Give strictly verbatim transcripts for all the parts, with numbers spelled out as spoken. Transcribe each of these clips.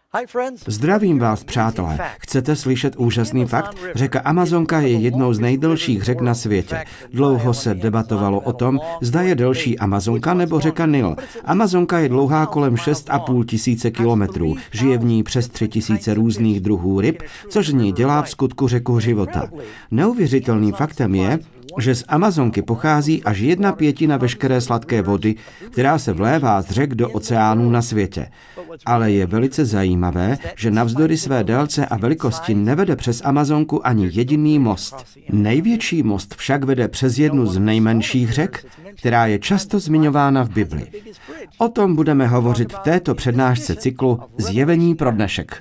Zdravím vás, přátelé. Chcete slyšet úžasný fakt? Řeka Amazonka je jednou z nejdelších řek na světě. Dlouho se debatovalo o tom, zda je delší Amazonka nebo řeka Nil. Amazonka je dlouhá kolem šest a půl tisíce kilometrů. Žije v ní přes tři tisíce různých druhů ryb, což z ní dělá v skutku řeku života. Neuvěřitelným faktem je, že z Amazonky pochází až jedna pětina veškeré sladké vody, která se vlévá z řek do oceánů na světě. Ale je velice zajímavé, že navzdory své délce a velikosti nevede přes Amazonku ani jediný most. Největší most však vede přes jednu z nejmenších řek, která je často zmiňována v Bibli. O tom budeme hovořit v této přednášce cyklu Zjevení pro dnešek.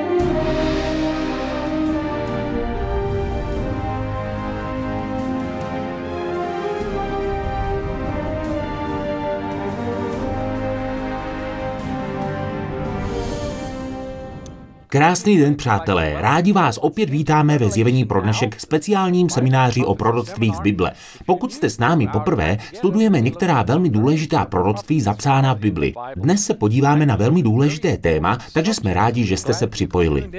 Krásný den, přátelé. Rádi vás opět vítáme ve Zjevení pro dnešek speciálním semináři o proroctvích z Bible. Pokud jste s námi poprvé, studujeme některá velmi důležitá proroctví zapsána v Bibli. Dnes se podíváme na velmi důležité téma, takže jsme rádi, že jste se připojili.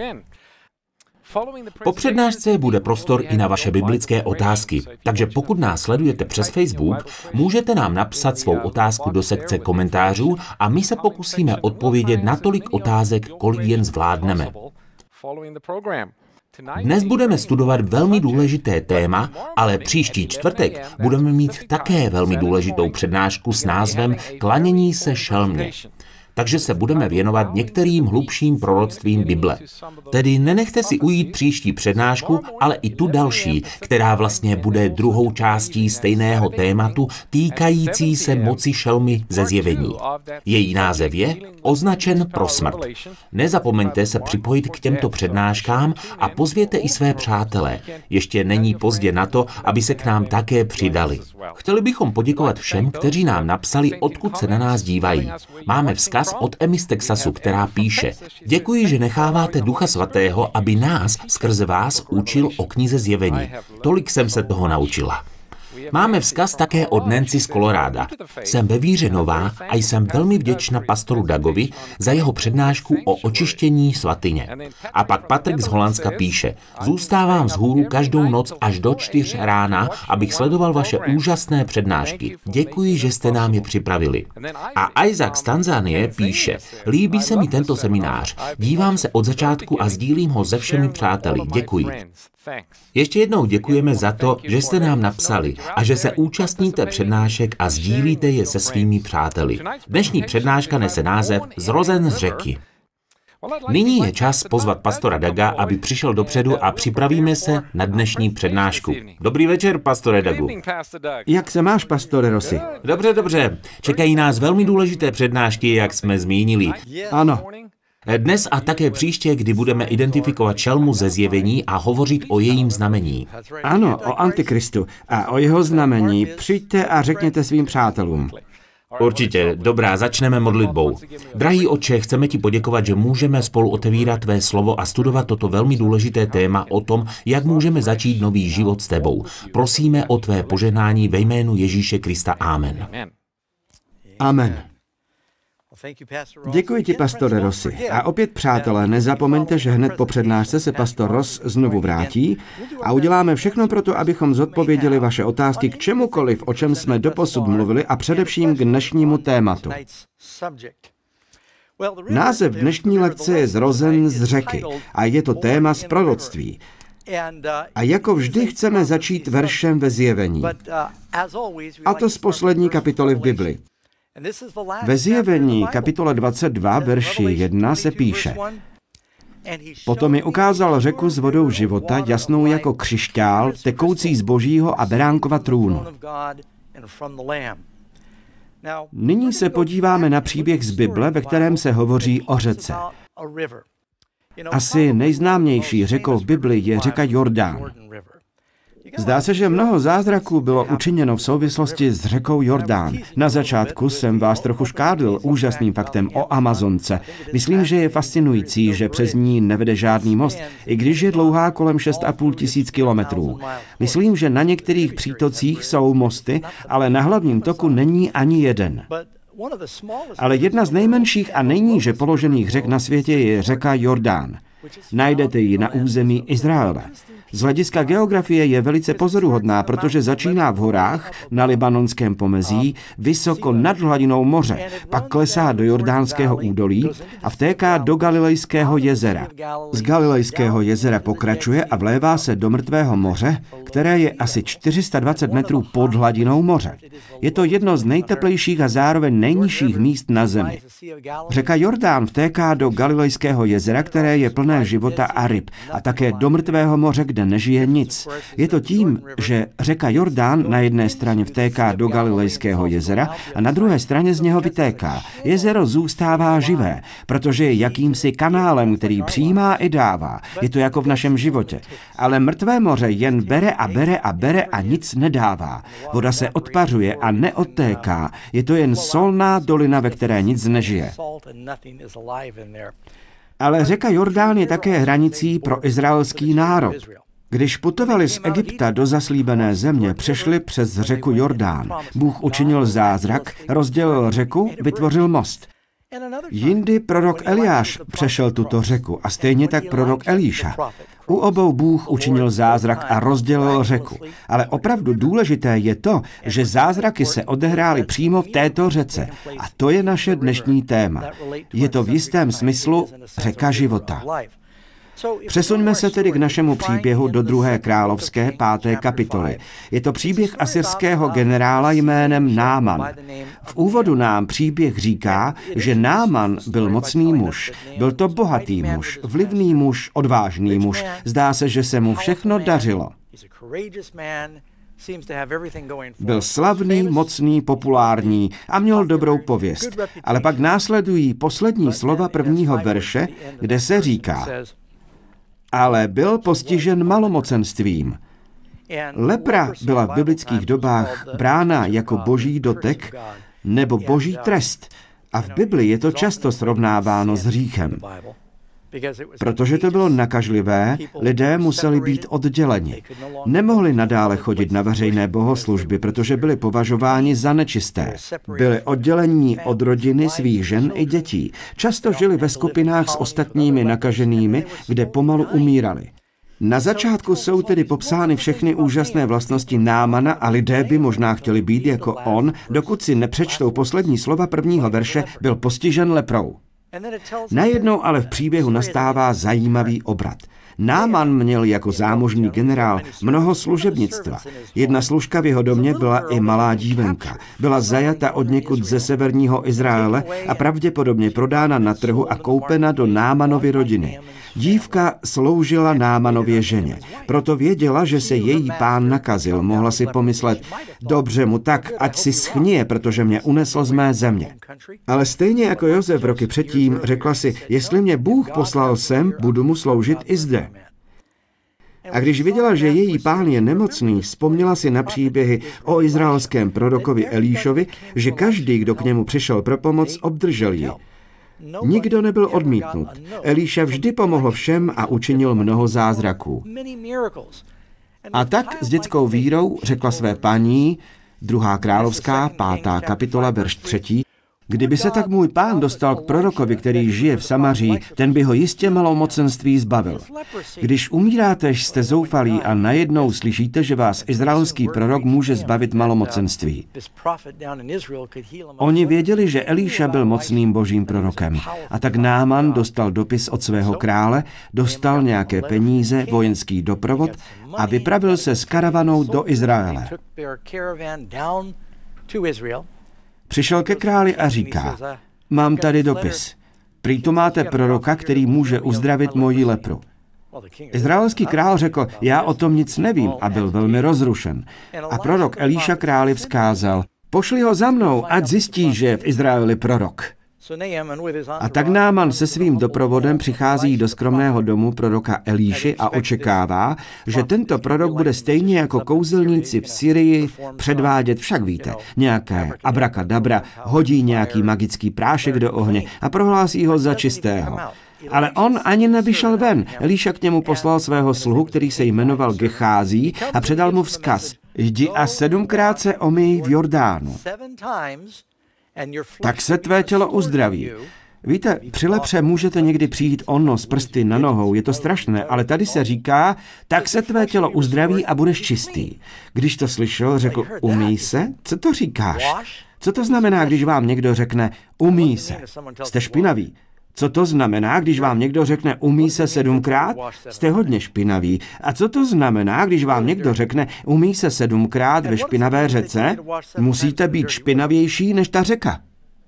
Po přednášce bude prostor i na vaše biblické otázky, takže pokud nás sledujete přes Facebook, můžete nám napsat svou otázku do sekce komentářů a my se pokusíme odpovědět na tolik otázek, kolik jen zvládneme. Dnes budeme studovat velmi důležité téma, ale příští čtvrtek budeme mít také velmi důležitou přednášku s názvem Klanění se šelmě. Takže se budeme věnovat některým hlubším proroctvím Bible. Tedy nenechte si ujít příští přednášku, ale i tu další, která vlastně bude druhou částí stejného tématu týkající se moci šelmy ze Zjevení. Její název je Označen pro smrt. Nezapomeňte se připojit k těmto přednáškám a pozvěte i své přátele. Ještě není pozdě na to, aby se k nám také přidali. Chtěli bychom poděkovat všem, kteří nám napsali, odkud se na nás dívají. Máme vzkaz od Emmy z Texasu, která píše: Děkuji, že necháváte Ducha Svatého, aby nás skrze vás učil o knize Zjevení. Tolik jsem se toho naučila. Máme vzkaz také od Nancy z Koloráda. Jsem ve víře nová a jsem velmi vděčna pastoru Dagovi za jeho přednášku o očištění svatyně. A pak Patrik z Holandska píše: Zůstávám vzhůru každou noc až do čtyř rána, abych sledoval vaše úžasné přednášky. Děkuji, že jste nám je připravili. A Isaac z Tanzánie píše: Líbí se mi tento seminář. Dívám se od začátku a sdílím ho se všemi přáteli. Děkuji. Ještě jednou děkujeme za to, že jste nám napsali a že se účastníte přednášek a sdílíte je se svými přáteli. Dnešní přednáška nese název Zrozen z řeky. Nyní je čas pozvat pastora Daga, aby přišel dopředu a připravíme se na dnešní přednášku. Dobrý večer, pastore Dagu. Jak se máš, pastore Rossi? Dobře, dobře. Čekají nás velmi důležité přednášky, jak jsme zmínili. Ano. Dnes a také příště, kdy budeme identifikovat šelmu ze Zjevení a hovořit o jejím znamení. Ano, o Antikristu a o jeho znamení přijďte a řekněte svým přátelům. Určitě, dobrá, začneme modlitbou. Drahý Otče, chceme ti poděkovat, že můžeme spolu otevírat tvé slovo a studovat toto velmi důležité téma o tom, jak můžeme začít nový život s tebou. Prosíme o tvé požehnání ve jménu Ježíše Krista. Amen. Amen. Děkuji ti, pastore Rossi. A opět, přátelé, nezapomeňte, že hned po přednášce se pastor Ross znovu vrátí a uděláme všechno pro to, abychom zodpověděli vaše otázky k čemukoliv, o čem jsme doposud mluvili, a především k dnešnímu tématu. Název dnešní lekce je Zrozen z řeky a je to téma z proroctví. A jako vždy chceme začít veršem ve Zjevení. A to z poslední kapitoly v Bibli. Ve Zjevení kapitole dvacet dva, verši jedna se píše: Potom mi ukázal řeku s vodou života, jasnou jako křišťál, tekoucí z Božího a Beránkova trůnu. Nyní se podíváme na příběh z Bible, ve kterém se hovoří o řece. Asi nejznámější řekou v Bibli je řeka Jordán. Zdá se, že mnoho zázraků bylo učiněno v souvislosti s řekou Jordán. Na začátku jsem vás trochu škádl úžasným faktem o Amazonce. Myslím, že je fascinující, že přes ní nevede žádný most, i když je dlouhá kolem šest a půl tisíc kilometrů. Myslím, že na některých přítocích jsou mosty, ale na hlavním toku není ani jeden. Ale jedna z nejmenších a nejníže položených řek na světě je řeka Jordán. Najdete ji na území Izraele. Z hlediska geografie je velice pozoruhodná, protože začíná v horách na libanonském pomezí, vysoko nad hladinou moře, pak klesá do Jordánského údolí a vtéká do Galilejského jezera. Z Galilejského jezera pokračuje a vlévá se do Mrtvého moře, které je asi čtyři sta dvacet metrů pod hladinou moře. Je to jedno z nejteplejších a zároveň nejnižších míst na zemi. Řeka Jordán vtéká do Galilejského jezera, které je plné života a ryb, a také do Mrtvého moře, kde nežije nic. Je to tím, že řeka Jordán na jedné straně vtéká do Galilejského jezera a na druhé straně z něho vytéká. Jezero zůstává živé, protože je jakýmsi kanálem, který přijímá i dává. Je to jako v našem životě. Ale Mrtvé moře jen bere a bere a bere a nic nedává. Voda se odpařuje a neodtéká. Je to jen solná dolina, ve které nic nežije. Ale řeka Jordán je také hranicí pro izraelský národ. Když putovali z Egypta do zaslíbené země, přešli přes řeku Jordán. Bůh učinil zázrak, rozdělil řeku, vytvořil most. Jindy prorok Eliáš přešel tuto řeku a stejně tak prorok Elíša. U obou Bůh učinil zázrak a rozdělil řeku. Ale opravdu důležité je to, že zázraky se odehrály přímo v této řece. A to je naše dnešní téma. Je to v jistém smyslu řeka života. Přesuňme se tedy k našemu příběhu do druhé královské páté kapitoly. Je to příběh asyrského generála jménem Náman. V úvodu nám příběh říká, že Náman byl mocný muž. Byl to bohatý muž, vlivný muž, odvážný muž. Zdá se, že se mu všechno dařilo. Byl slavný, mocný, populární a měl dobrou pověst. Ale pak následují poslední slova prvního verše, kde se říká: ale byl postižen malomocenstvím. Lepra byla v biblických dobách brána jako boží dotek nebo boží trest. A v Bibli je to často srovnáváno s hříchem. Protože to bylo nakažlivé, lidé museli být odděleni. Nemohli nadále chodit na veřejné bohoslužby, protože byli považováni za nečisté. Byli oddělení od rodiny, svých žen i dětí. Často žili ve skupinách s ostatními nakaženými, kde pomalu umírali. Na začátku jsou tedy popsány všechny úžasné vlastnosti Námana a lidé by možná chtěli být jako on, dokud si nepřečtou poslední slova prvního verše, byl postižen leprou. Najednou ale v příběhu nastává zajímavý obrat. Náman měl jako zámožný generál mnoho služebnictva. Jedna služka v jeho domě byla i malá dívenka. Byla zajata odněkud ze severního Izraele a pravděpodobně prodána na trhu a koupena do Námanovy rodiny. Dívka sloužila Námanově ženě, proto věděla, že se její pán nakazil. Mohla si pomyslet: dobře mu tak, ať si schnie, protože mě unesl z mé země. Ale stejně jako Josef roky předtím, řekla si: jestli mě Bůh poslal sem, budu mu sloužit i zde. A když viděla, že její pán je nemocný, vzpomněla si na příběhy o izraelském prorokovi Elíšovi, že každý, kdo k němu přišel pro pomoc, obdržel ji. Nikdo nebyl odmítnut. Elíša vždy pomohl všem a učinil mnoho zázraků. A tak s dětskou vírou řekla své paní, druhá královská, pátá kapitola, verš třetí: kdyby se tak můj pán dostal k prorokovi, který žije v Samaří, ten by ho jistě malomocenství zbavil. Když umíráte, jste zoufalí a najednou slyšíte, že vás izraelský prorok může zbavit malomocenství. Oni věděli, že Elíša byl mocným božím prorokem. A tak Náman dostal dopis od svého krále, dostal nějaké peníze, vojenský doprovod a vypravil se s karavanou do Izraele. Přišel ke králi a říká: mám tady dopis. Prý tu máte proroka, který může uzdravit moji lepru. Izraelský král řekl: já o tom nic nevím, a byl velmi rozrušen. A prorok Elíša králi vzkázal: pošli ho za mnou, ať zjistí, že je v Izraeli prorok. A tak Náman se svým doprovodem přichází do skromného domu proroka Elíši a očekává, že tento prorok bude stejně jako kouzelníci v Syrii předvádět, však víte, nějaké abrakadabra, hodí nějaký magický prášek do ohně a prohlásí ho za čistého. Ale on ani nevyšel ven. Elíša k němu poslal svého sluhu, který se jmenoval Gechází, a předal mu vzkaz: jdi a sedmkrát se omyj v Jordánu. tak se tvé tělo uzdraví. Víte, při lepře můžete někdy přijít o nos, prsty na nohou, je to strašné, ale tady se říká, tak se tvé tělo uzdraví a budeš čistý. Když to slyšel, řekl, umyj se? Co to říkáš? Co to znamená, když vám někdo řekne, umyj se? Jste špinaví. Co to znamená, když vám někdo řekne, umyj se sedmkrát? Jste hodně špinaví. A co to znamená, když vám někdo řekne, umyj se sedmkrát ve špinavé řece? Musíte být špinavější než ta řeka.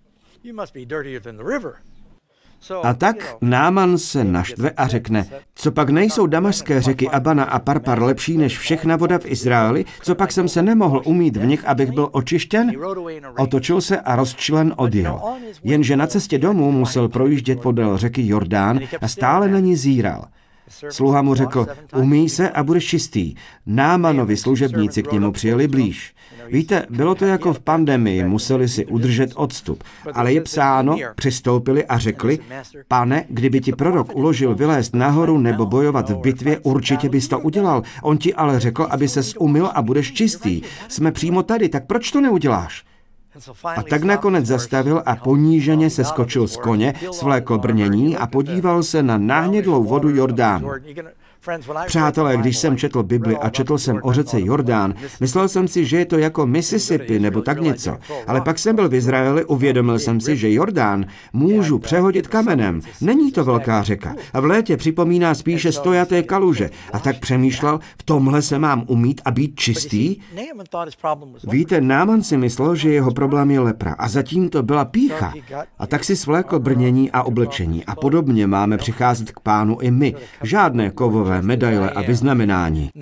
A tak Náman se naštve a řekne, co pak nejsou damašské řeky Abana a Parpar lepší než všechna voda v Izraeli? Co pak jsem se nemohl umýt v nich, abych byl očištěn? Otočil se a rozčilen odjel. Jenže na cestě domů musel projíždět podél řeky Jordán a stále na ní zíral. Sluha mu řekl, umyj se a budeš čistý. Námanovi služebníci k němu přijeli blíž. Víte, bylo to jako v pandemii, museli si udržet odstup. Ale je psáno, přistoupili a řekli, pane, kdyby ti prorok uložil vylézt nahoru nebo bojovat v bitvě, určitě bys to udělal. On ti ale řekl, aby ses umyl a budeš čistý. Jsme přímo tady, tak proč to neuděláš? A tak nakonec zastavil a poníženě se skočil z koně, svlékl brnění a podíval se na nahnědlou vodu Jordánu. Přátelé, když jsem četl Bibli a četl jsem o řece Jordán, myslel jsem si, že je to jako Mississippi nebo tak něco. Ale pak jsem byl v Izraeli, uvědomil jsem si, že Jordán můžu přehodit kamenem. Není to velká řeka. A v létě připomíná spíše stojaté kaluže. A tak přemýšlel, v tomhle se mám umýt a být čistý? Víte, Náman si myslel, že jeho problém je lepra. A zatím to byla pýcha. A tak si svlékl brnění a oblečení. A podobně máme přicházet k Pánu i my. Žádné kovové medaile a vyznamenání.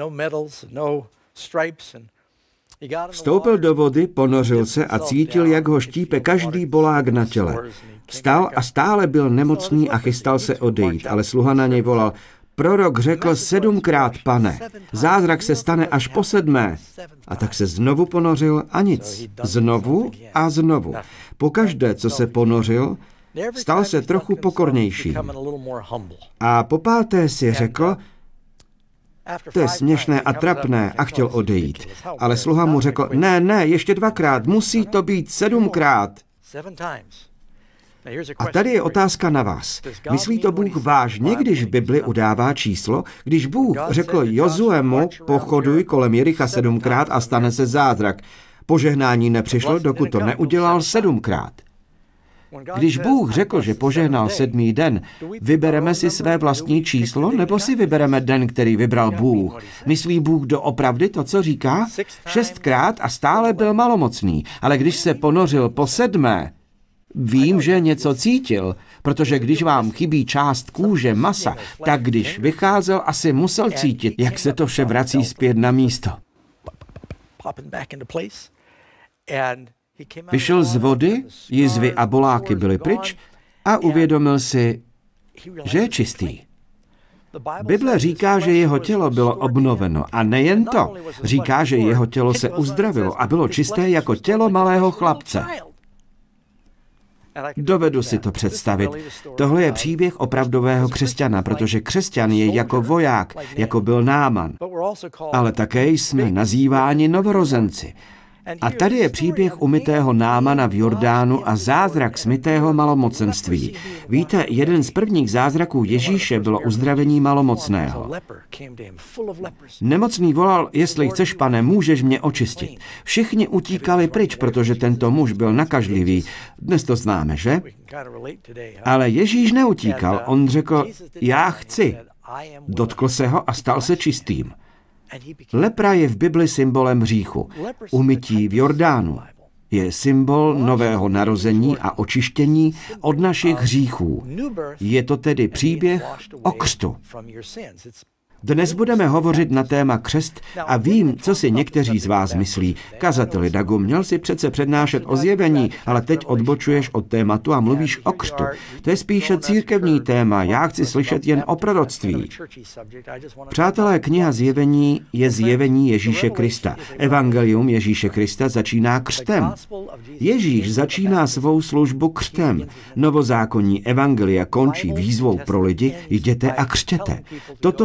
Vstoupil do vody, ponořil se a cítil, jak ho štípe každý bolák na těle. Vstal a stále byl nemocný a chystal se odejít, ale sluha na něj volal, prorok řekl sedmkrát, pane, zázrak se stane až po sedmé. A tak se znovu ponořil a nic. Znovu a znovu. Pokaždé, co se ponořil, stal se trochu pokornější. A po páté si řekl, to je směšné a trapné, a chtěl odejít. Ale sluha mu řekl, ne, ne, ještě dvakrát, musí to být sedmkrát. A tady je otázka na vás. Myslí to Bůh vážně, když v Bibli udává číslo? Když Bůh řekl Jozuemu, pochoduj kolem Jericha sedmkrát a stane se zázrak. Požehnání nepřišlo, dokud to neudělal sedmkrát. Když Bůh řekl, že požehnal sedmý den, vybereme si své vlastní číslo, nebo si vybereme den, který vybral Bůh? Myslí Bůh doopravdy to, co říká? Šestkrát a stále byl malomocný, ale když se ponořil po sedmé, vím, že něco cítil, protože když vám chybí část kůže, masa, tak když vycházel, asi musel cítit, jak se to vše vrací zpět na místo. Vyšel z vody, jizvy a boláky byly pryč a uvědomil si, že je čistý. Bible říká, že jeho tělo bylo obnoveno a nejen to, říká, že jeho tělo se uzdravilo a bylo čisté jako tělo malého chlapce. Dovedu si to představit. Tohle je příběh opravdového křesťana, protože křesťan je jako voják, jako byl Náman. Ale také jsme nazýváni novorozenci. A tady je příběh umytého Námana v Jordánu a zázrak smytého malomocenství. Víte, jeden z prvních zázraků Ježíše bylo uzdravení malomocného. Nemocný volal, jestli chceš, pane, můžeš mě očistit. Všichni utíkali pryč, protože tento muž byl nakažlivý. Dnes to známe, že? Ale Ježíš neutíkal, on řekl, já chci. Dotkl se ho a stal se čistým. Lepra je v Bibli symbolem hříchu. Umytí v Jordánu je symbol nového narození a očištění od našich hříchů. Je to tedy příběh o křtu. Dnes budeme hovořit na téma křest a vím, co si někteří z vás myslí. Kazateli Dagu, měl si přece přednášet o zjevení, ale teď odbočuješ od tématu a mluvíš o křtu. To je spíše církevní téma, já chci slyšet jen o proroctví. Přátelé, kniha Zjevení je zjevení Ježíše Krista. Evangelium Ježíše Krista začíná křtem. Ježíš začíná svou službu křtem. Novozákonní evangelia končí výzvou pro lidi, jděte a křtěte. Toto je pro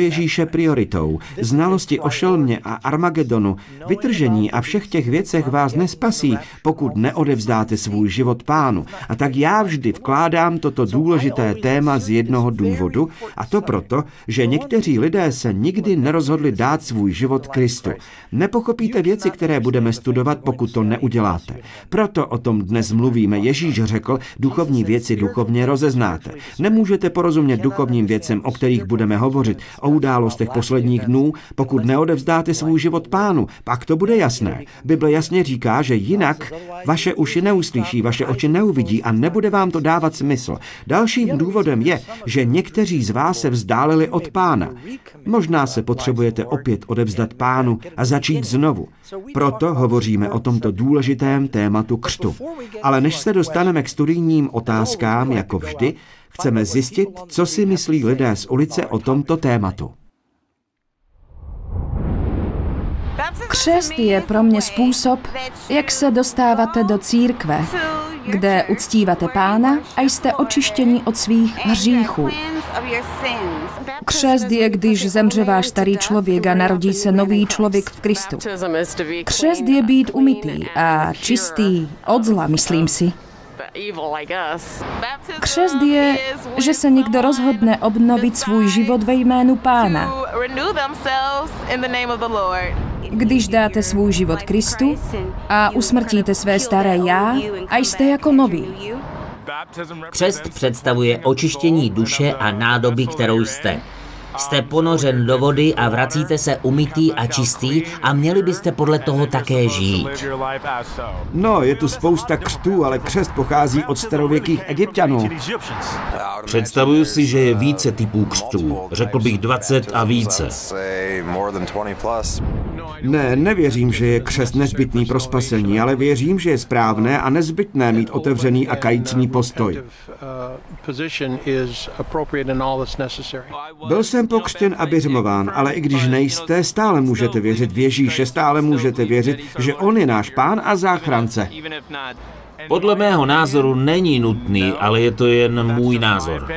Ježíše prioritou. Znalosti o šelmě a Armagedonu, vytržení a všech těch věcech vás nespasí, pokud neodevzdáte svůj život Pánu. A tak já vždy vkládám toto důležité téma z jednoho důvodu, a to proto, že někteří lidé se nikdy nerozhodli dát svůj život Kristu. Nepochopíte věci, které budeme studovat, pokud to neuděláte. Proto o tom dnes mluvíme. Ježíš řekl, duchovní věci duchovně rozeznáte. Nemůžete porozumět duchovním věcem, o kterých budeme hovořit, o událostech posledních dnů, pokud neodevzdáte svůj život Pánu, pak to bude jasné. Bible jasně říká, že jinak vaše uši neuslyší, vaše oči neuvidí a nebude vám to dávat smysl. Dalším důvodem je, že někteří z vás se vzdálili od Pána. Možná se potřebujete opět odevzdat Pánu a začít znovu. Proto hovoříme o tomto důležitém tématu křtu. Ale než se dostaneme k studijním otázkám, jako vždy, chceme zjistit, co si myslí lidé z ulice o tomto tématu. Křest je pro mě způsob, jak se dostáváte do církve, kde uctíváte Pána a jste očištěni od svých hříchů. Křest je, když zemře váš starý člověk a narodí se nový člověk v Kristu. Křest je být umytý a čistý od zla, myslím si. Křest je, že se někdo rozhodne obnovit svůj život ve jménu Pána. Když dáte svůj život Kristu a usmrtíte své staré já a jste jako noví. Křest představuje očištění duše a nádoby, kterou jste. Jste ponořen do vody a vracíte se umytý a čistý a měli byste podle toho také žít. No, je tu spousta křtů, ale křest pochází od starověkých Egypťanů. Představuju si, že je více typů křtů. Řekl bych dvacet a více. Ne, nevěřím, že je křest nezbytný pro spasení, ale věřím, že je správné a nezbytné mít otevřený a kajícný postoj. Byl jsem pokřtěn a biřmován, ale i když nejste, stále můžete věřit v Ježíše, stále můžete věřit, že on je náš Pán a záchránce. Podle mého názoru není nutný, ale je to jen můj názor.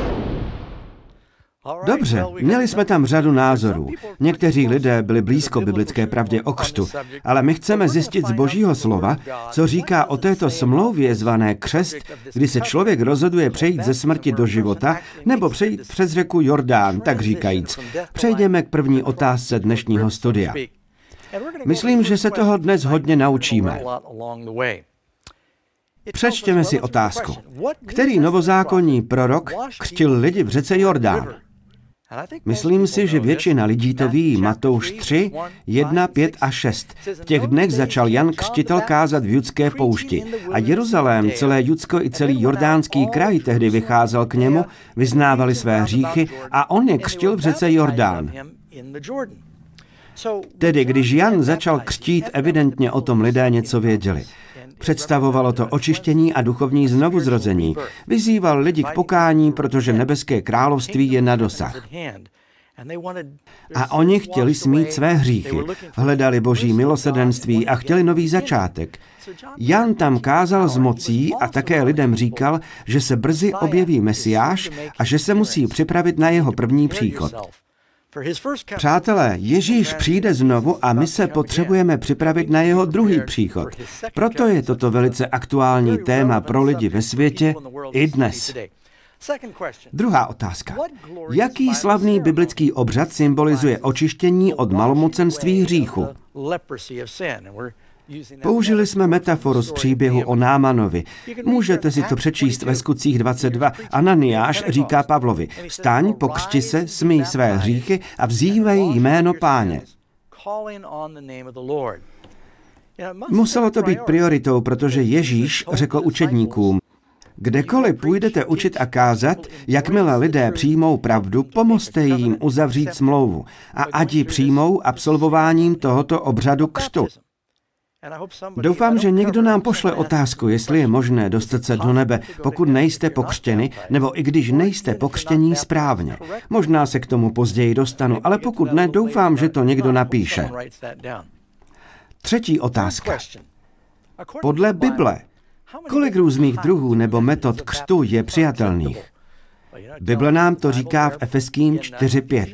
Dobře, měli jsme tam řadu názorů. Někteří lidé byli blízko biblické pravdě o křtu, ale my chceme zjistit z Božího slova, co říká o této smlouvě zvané křest, kdy se člověk rozhoduje přejít ze smrti do života nebo přejít přes řeku Jordán, tak říkajíc. Přejdeme k první otázce dnešního studia. Myslím, že se toho dnes hodně naučíme. Přečtěme si otázku. Který novozákonní prorok křtil lidi v řece Jordán? Myslím si, že většina lidí to ví. Matouš tři, jedna, pět a šest. V těch dnech začal Jan Křtitel kázat v judské poušti a Jeruzalém, celé Judsko i celý jordánský kraj tehdy vycházel k němu, vyznávali své hříchy a on je křtil v řece Jordán. Tedy, když Jan začal křtít, evidentně o tom lidé něco věděli. Představovalo to očištění a duchovní znovuzrození. Vyzýval lidi k pokání, protože nebeské království je na dosah. A oni chtěli smít své hříchy, hledali boží milosrdenství a chtěli nový začátek. Jan tam kázal s mocí a také lidem říkal, že se brzy objeví Mesiáš a že se musí připravit na jeho první příchod. Přátelé, Ježíš přijde znovu a my se potřebujeme připravit na jeho druhý příchod. Proto je toto velice aktuální téma pro lidi ve světě i dnes. Druhá otázka. Jaký slavný biblický obřad symbolizuje očištění od malomocenství hříchu? Použili jsme metaforu z příběhu o Námanovi. Můžete si to přečíst ve Skutcích dvacet dva. Ananiáš říká Pavlovi, vstaň, pokřti se, smij své hříchy a vzývej jméno Páně. Muselo to být prioritou, protože Ježíš řekl učedníkům, kdekoliv půjdete učit a kázat, jakmile lidé přijmou pravdu, pomozte jim uzavřít smlouvu a ať ji přijmou absolvováním tohoto obřadu křtu. Doufám, že někdo nám pošle otázku, jestli je možné dostat se do nebe, pokud nejste pokřtěni, nebo i když nejste pokřtění správně. Možná se k tomu později dostanu, ale pokud ne, doufám, že to někdo napíše. Třetí otázka. Podle Bible, kolik různých druhů nebo metod křtu je přijatelných? Bible nám to říká v Efeským čtyři pět.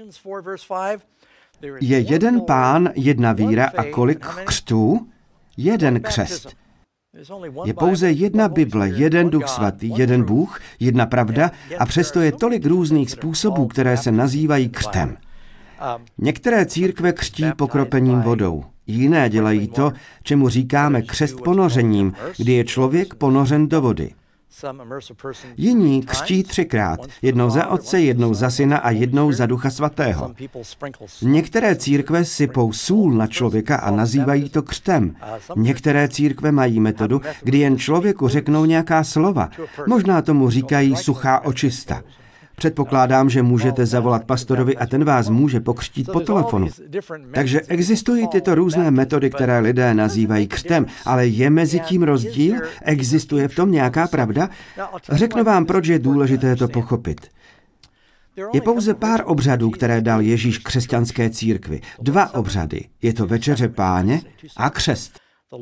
Je jeden Pán, jedna víra a kolik křtů? Jeden křest. Je pouze jedna Bible, jeden Duch Svatý, jeden Bůh, jedna pravda a přesto je tolik různých způsobů, které se nazývají křtem. Některé církve křtí pokropením vodou. Jiné dělají to, čemu říkáme křest ponořením, kdy je člověk ponořen do vody. Jiní křtí třikrát, jednou za Otce, jednou za Syna a jednou za Ducha Svatého. Některé církve sypou sůl na člověka a nazývají to křtem. Některé církve mají metodu, kdy jen člověku řeknou nějaká slova. Možná tomu říkají suchá očista. Předpokládám, že můžete zavolat pastorovi a ten vás může pokřtít po telefonu. Takže existují tyto různé metody, které lidé nazývají křtem, ale je mezi tím rozdíl? Existuje v tom nějaká pravda? Řeknu vám, proč je důležité to pochopit. Je pouze pár obřadů, které dal Ježíš křesťanské církvi. Dva obřady. Je to večeře Páně a křest.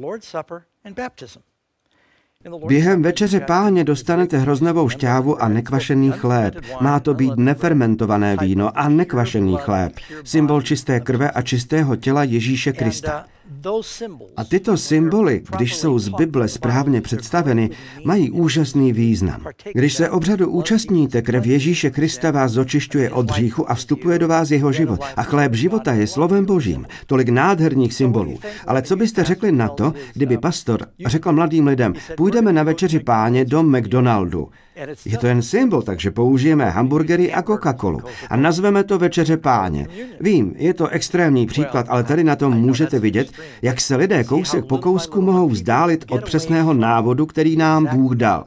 Během večeře Páně dostanete hroznovou šťávu a nekvašený chléb. Má to být nefermentované víno a nekvašený chléb. Symbol čisté krve a čistého těla Ježíše Krista. A tyto symboly, když jsou z Bible správně představeny, mají úžasný význam. Když se obřadu účastníte, krev Ježíše Krista vás očišťuje od hříchu a vstupuje do vás jeho život. A chléb života je slovem Božím. Tolik nádherných symbolů. Ale co byste řekli na to, kdyby pastor řekl mladým lidem, půjdeme na večeři Páně do McDonaldu. Je to jen symbol, takže použijeme hamburgery a Coca-Colu a nazveme to večeře Páně. Vím, je to extrémní příklad, ale tady na tom můžete vidět, jak se lidé kousek po kousku mohou vzdálit od přesného návodu, který nám Bůh dal.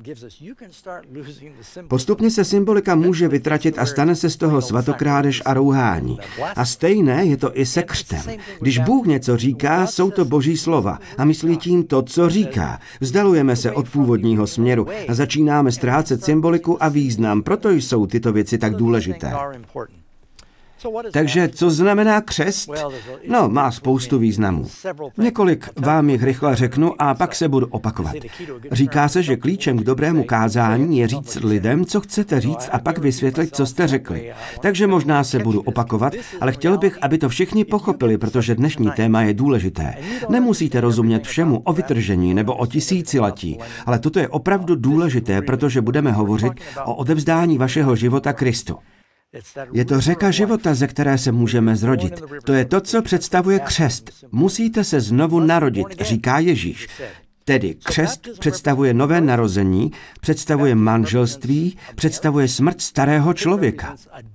Postupně se symbolika může vytratit a stane se z toho svatokrádež a rouhání. A stejné je to i se křtem. Když Bůh něco říká, jsou to Boží slova a myslí tím to, co říká. Vzdalujeme se od původního směru a začínáme ztrácet symboliku a význam, proto jsou tyto věci tak důležité. Takže co znamená křest? No, má spoustu významů. Několik vám jich rychle řeknu a pak se budu opakovat. Říká se, že klíčem k dobrému kázání je říct lidem, co chcete říct a pak vysvětlit, co jste řekli. Takže možná se budu opakovat, ale chtěl bych, aby to všichni pochopili, protože dnešní téma je důležité. Nemusíte rozumět všemu o vytržení nebo o tisíciletí, ale toto je opravdu důležité, protože budeme hovořit o odevzdání vašeho života Kristu. Je to řeka života, ze které se můžeme zrodit. To je to, co představuje křest. Musíte se znovu narodit, říká Ježíš. Tedy křest představuje nové narození, představuje manželství, představuje smrt starého člověka.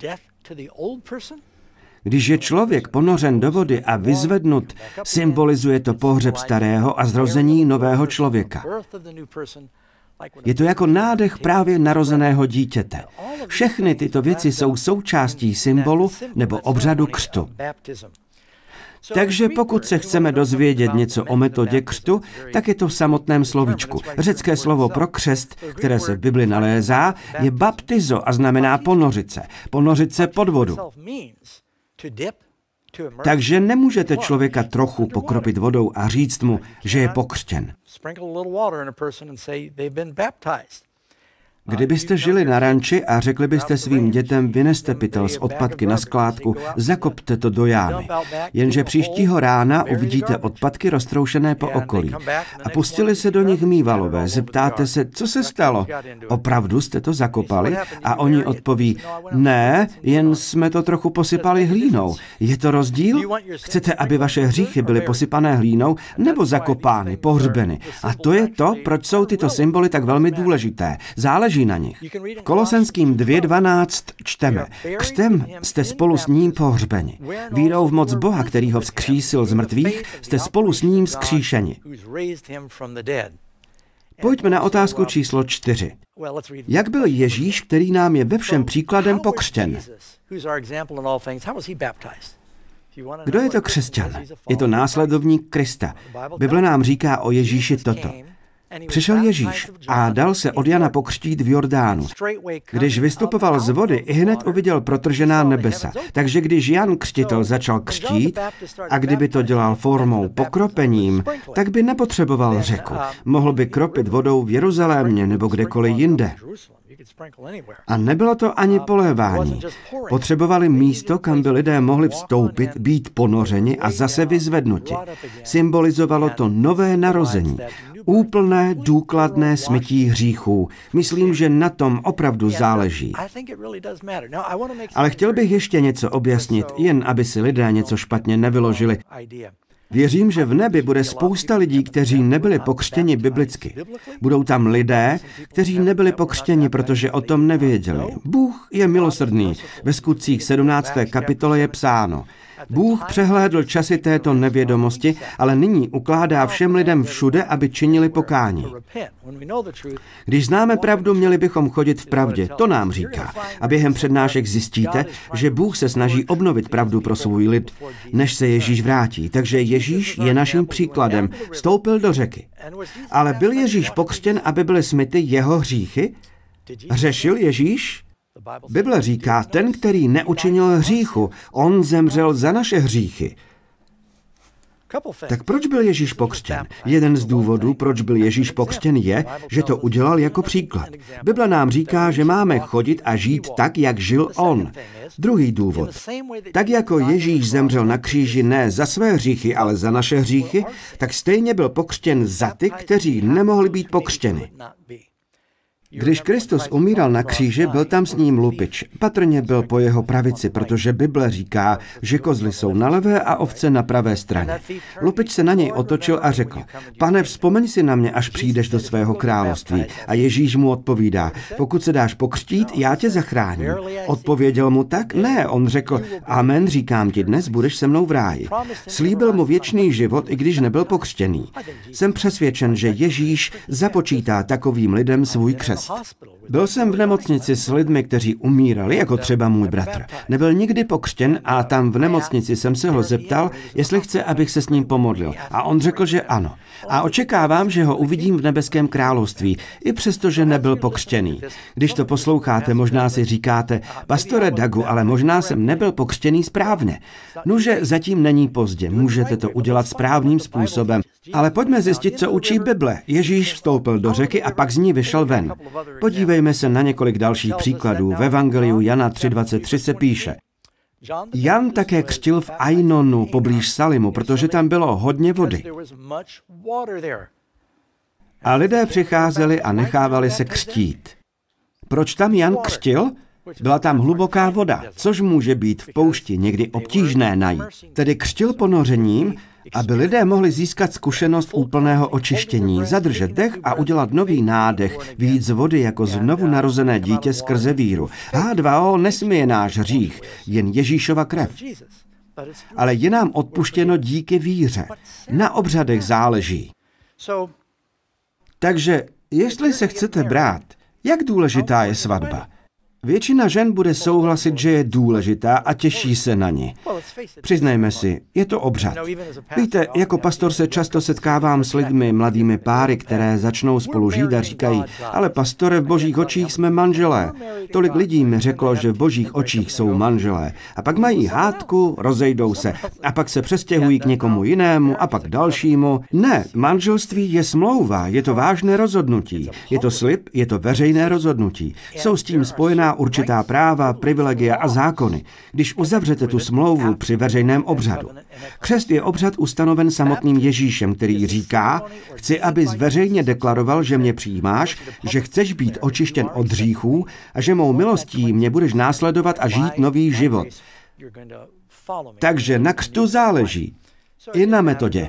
Když je člověk ponořen do vody a vyzvednut, symbolizuje to pohřeb starého a zrození nového člověka. Je to jako nádech právě narozeného dítěte. Všechny tyto věci jsou součástí symbolu nebo obřadu křtu. Takže pokud se chceme dozvědět něco o metodě křtu, tak je to v samotném slovíčku. Řecké slovo pro křest, které se v Bibli nalézá, je baptizo a znamená ponořit se. Ponořit se pod vodu. Takže nemůžete člověka trochu pokropit vodou a říct mu, že je pokřtěn. Kdybyste žili na ranči a řekli byste svým dětem, vyneste pytel z odpadky na skládku, zakopte to do jámy. Jenže příštího rána uvidíte odpadky roztroušené po okolí. A pustili se do nich mývalové. Zeptáte se, co se stalo? Opravdu jste to zakopali? A oni odpoví, ne, jen jsme to trochu posypali hlínou. Je to rozdíl? Chcete, aby vaše hříchy byly posypané hlínou nebo zakopány, pohřbeny? A to je to, proč jsou tyto symboly tak velmi důležité. Záleží na nich. V Kolosenským dvě dvanáct čteme, křtem jste spolu s ním pohřbeni. Vírou v moc Boha, který ho vzkřísil z mrtvých, jste spolu s ním vzkříšeni. Pojďme na otázku číslo čtyři. Jak byl Ježíš, který nám je ve všem příkladem, pokřtěn? Kdo je to křesťan? Je to následovník Krista. Bible nám říká o Ježíši toto. Přišel Ježíš a dal se od Jana pokřtít v Jordánu. Když vystupoval z vody, ihned uviděl protržená nebesa. Takže když Jan křtitel začal křtít, a kdyby to dělal formou pokropením, tak by nepotřeboval řeku. Mohl by kropit vodou v Jeruzalémě nebo kdekoliv jinde. A nebylo to ani polévání. Potřebovali místo, kam by lidé mohli vstoupit, být ponořeni a zase vyzvednuti. Symbolizovalo to nové narození. Úplné, důkladné smytí hříchů. Myslím, že na tom opravdu záleží. Ale chtěl bych ještě něco objasnit, jen aby si lidé něco špatně nevyložili. Věřím, že v nebi bude spousta lidí, kteří nebyli pokřtěni biblicky. Budou tam lidé, kteří nebyli pokřtěni, protože o tom nevěděli. Bůh je milosrdný. Ve Skutcích sedmnácté kapitole je psáno: Bůh přehlédl časy této nevědomosti, ale nyní ukládá všem lidem všude, aby činili pokání. Když známe pravdu, měli bychom chodit v pravdě, to nám říká. A během přednášek zjistíte, že Bůh se snaží obnovit pravdu pro svůj lid, než se Ježíš vrátí. Takže Ježíš je naším příkladem. Vstoupil do řeky. Ale byl Ježíš pokřtěn, aby byly smyty jeho hříchy? Řešil Ježíš? Bible říká, ten, který neučinil hříchu, on zemřel za naše hříchy. Tak proč byl Ježíš pokřtěn? Jeden z důvodů, proč byl Ježíš pokřtěn, je, že to udělal jako příklad. Bible nám říká, že máme chodit a žít tak, jak žil on. Druhý důvod. Tak jako Ježíš zemřel na kříži ne za své hříchy, ale za naše hříchy, tak stejně byl pokřtěn za ty, kteří nemohli být pokřtěni. Když Kristus umíral na kříži, byl tam s ním lupič. Patrně byl po jeho pravici, protože Bible říká, že kozly jsou na levé a ovce na pravé straně. Lupič se na něj otočil a řekl: Pane, vzpomeň si na mě, až přijdeš do svého království. A Ježíš mu odpovídá: Pokud se dáš pokřtít, já tě zachráním. Odpověděl mu tak? Ne, on řekl: Amen, říkám ti, dnes budeš se mnou v ráji. Slíbil mu věčný život, i když nebyl pokřtěný. Jsem přesvědčen, že Ježíš započítá takovým lidem svůj křest. Byl jsem v nemocnici s lidmi, kteří umírali, jako třeba můj bratr. Nebyl nikdy pokřtěn a tam v nemocnici jsem se ho zeptal, jestli chce, abych se s ním pomodlil. A on řekl, že ano. A očekávám, že ho uvidím v nebeském království, i přesto, že nebyl pokřtěný. Když to posloucháte, možná si říkáte: Pastore Dagu, ale možná jsem nebyl pokřtěný správně. Nuže, zatím není pozdě, můžete to udělat správným způsobem. Ale pojďme zjistit, co učí Bible. Ježíš vstoupil do řeky a pak z ní vyšel ven. Podívejme se na několik dalších příkladů. V Evangeliu Jana tři dvacet tři se píše: Jan také křtil v Ainonu poblíž Salimu, protože tam bylo hodně vody. A lidé přicházeli a nechávali se křtít. Proč tam Jan křtil? Byla tam hluboká voda, což může být v poušti někdy obtížné najít. Tedy křtil ponořením, aby lidé mohli získat zkušenost úplného očištění, zadržet dech a udělat nový nádech, vyjít z vody jako znovu narozené dítě skrze víru. H dva O nesmije náš hřích, jen Ježíšova krev. Ale je nám odpuštěno díky víře. Na obřadech záleží. Takže, jestli se chcete brát, jak důležitá je svatba? Většina žen bude souhlasit, že je důležitá a těší se na ní. Přiznejme si, je to obřad. Víte, jako pastor se často setkávám s lidmi, mladými páry, které začnou spolu žít a říkají: ale pastore, v božích očích jsme manželé. Tolik lidí mi řeklo, že v božích očích jsou manželé. A pak mají hádku, rozejdou se. A pak se přestěhují k někomu jinému a pak dalšímu. Ne, manželství je smlouva, je to vážné rozhodnutí. Je to slib, je to veřejné rozhodnutí. Jsou s tím spojená určitá práva, privilegia a zákony, když uzavřete tu smlouvu při veřejném obřadu. Křest je obřad ustanoven samotným Ježíšem, který říká: chci, abys veřejně deklaroval, že mě přijímáš, že chceš být očištěn od hříchů a že mou milostí mě budeš následovat a žít nový život. Takže na křtu záleží. I na metodě.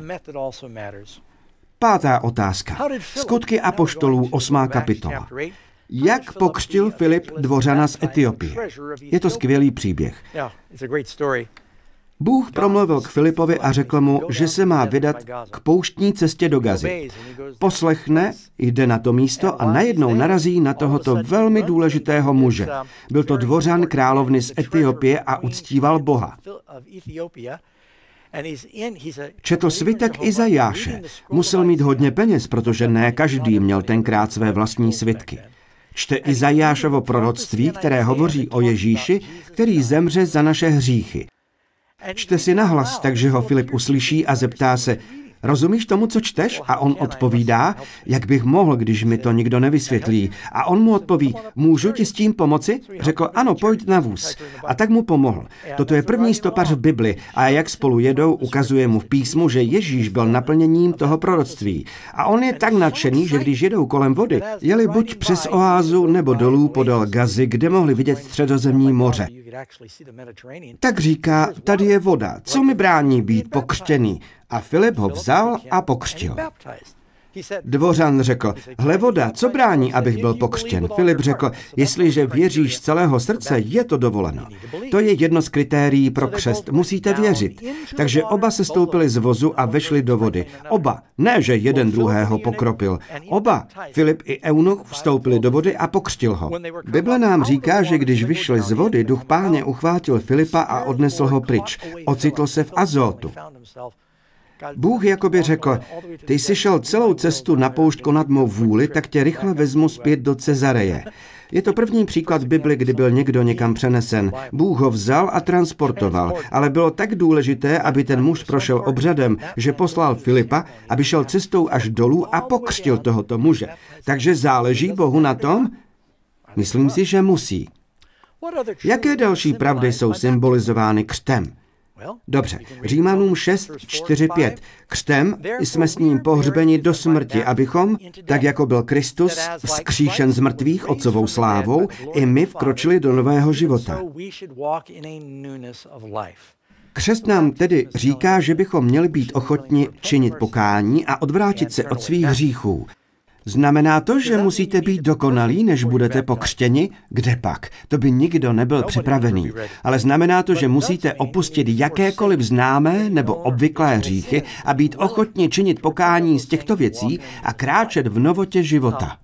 Pátá otázka. Skutky apoštolů, osmá kapitola. Jak pokřtil Filip dvořana z Etiopie? Je to skvělý příběh. Bůh promluvil k Filipovi a řekl mu, že se má vydat k pouštní cestě do Gazy. Poslechne, jde na to místo a najednou narazí na tohoto velmi důležitého muže. Byl to dvořan královny z Etiopie a uctíval Boha. Četl svitek Izajáše. Musel mít hodně peněz, protože ne každý měl tenkrát své vlastní svitky. Čte Izajášovo proroctví, které hovoří o Ježíši, který zemře za naše hříchy. Čte si nahlas, takže ho Filip uslyší a zeptá se: rozumíš tomu, co čteš? A on odpovídá, jak bych mohl, když mi to nikdo nevysvětlí. A on mu odpoví, můžu ti s tím pomoci? Řekl, ano, pojď na vůz. A tak mu pomohl. Toto je první stopař v Bibli a jak spolu jedou, ukazuje mu v písmu, že Ježíš byl naplněním toho proroctví. A on je tak nadšený, že když jedou kolem vody, jeli buď přes oázu nebo dolů podél Gazy, kde mohli vidět Středozemní moře. Tak říká, tady je voda, co mi brání být pokřtěný? A Filip ho vzal a pokřtil. Dvořan řekl, hle voda, co brání, abych byl pokřtěn? Filip řekl, jestliže věříš z celého srdce, je to dovoleno. To je jedno z kritérií pro křest, musíte věřit. Takže oba se stoupili z vozu a vešli do vody. Oba, ne že jeden druhého pokropil. Oba, Filip i Eunuch, vstoupili do vody a pokřtil ho. Bible nám říká, že když vyšli z vody, duch Páně uchvátil Filipa a odnesl ho pryč. Ocitl se v Azótu. Bůh jakoby řekl, ty jsi šel celou cestu na poušť konat mou vůli, tak tě rychle vezmu zpět do Cezareje. Je to první příklad v Bibli, kdy byl někdo někam přenesen. Bůh ho vzal a transportoval, ale bylo tak důležité, aby ten muž prošel obřadem, že poslal Filipa, aby šel cestou až dolů a pokřtil tohoto muže. Takže záleží Bohu na tom? Myslím si, že musí. Jaké další pravdy jsou symbolizovány křtem? Dobře, Římanům šest, čtyři, pět. Křtem jsme s ním pohřbeni do smrti, abychom, tak jako byl Kristus vzkříšen z mrtvých otcovou slávou, i my vkročili do nového života. Křest nám tedy říká, že bychom měli být ochotni činit pokání a odvrátit se od svých hříchů. Znamená to, že musíte být dokonalí, než budete pokřtěni? Kde pak? To by nikdo nebyl připravený. Ale znamená to, že musíte opustit jakékoliv známé nebo obvyklé hříchy a být ochotni činit pokání z těchto věcí a kráčet v novotě života.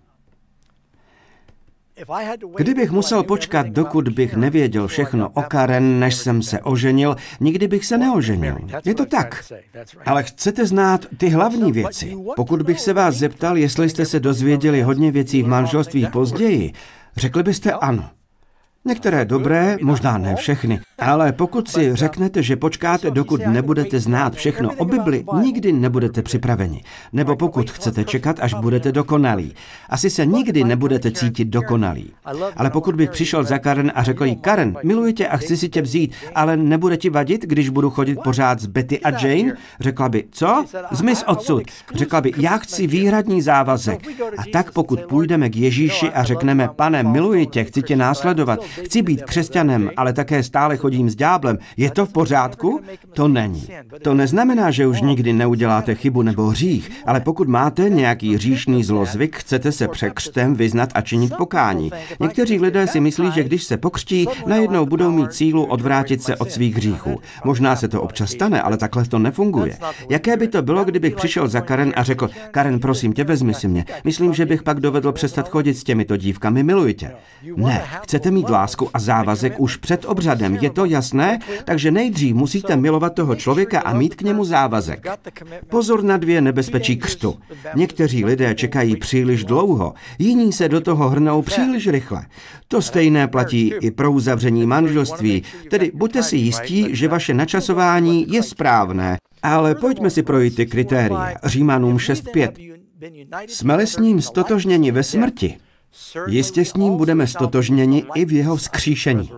Kdybych musel počkat, dokud bych nevěděl všechno o Karen, než jsem se oženil, nikdy bych se neoženil. Je to tak. Ale chcete znát ty hlavní věci. Pokud bych se vás zeptal, jestli jste se dozvěděli hodně věcí v manželství později, řekli byste ano. Některé dobré, možná ne všechny, ale pokud si řeknete, že počkáte, dokud nebudete znát všechno o Bibli, nikdy nebudete připraveni. Nebo pokud chcete čekat, až budete dokonalí. Asi se nikdy nebudete cítit dokonalí. Ale pokud bych přišel za Karen a řekl jí, Karen, miluji tě a chci si tě vzít, ale nebude ti vadit, když budu chodit pořád s Betty a Jane? Řekla by, co? Zmiz odsud. Řekla by, já chci výhradní závazek. A tak pokud půjdeme k Ježíši a řekneme, pane, miluji tě, chci tě následovat, chci být křesťanem, ale také stále chodím s ďáblem. Je to v pořádku? To není. To neznamená, že už nikdy neuděláte chybu nebo hřích, ale pokud máte nějaký hříšný zlozvyk, chcete se před křtem vyznat a činit pokání. Někteří lidé si myslí, že když se pokřtí, najednou budou mít sílu odvrátit se od svých hříchů. Možná se to občas stane, ale takhle to nefunguje. Jaké by to bylo, kdybych přišel za Karen a řekl, Karen, prosím tě, vezmi si mě. Myslím, že bych pak dovedl přestat chodit s těmito dívkami, miluji tě. Ne, chcete mít lásku a závazek už před obřadem, je to jasné? Takže nejdřív musíte milovat toho člověka a mít k němu závazek. Pozor na dvě nebezpečí křtu. Někteří lidé čekají příliš dlouho, jiní se do toho hrnou příliš rychle. To stejné platí i pro uzavření manželství, tedy buďte si jistí, že vaše načasování je správné. Ale pojďme si projít ty kritéria. Římanům šest pět. Jsme-li s ním stotožněni ve smrti, jistě s ním budeme stotožněni i v jeho vzkříšení.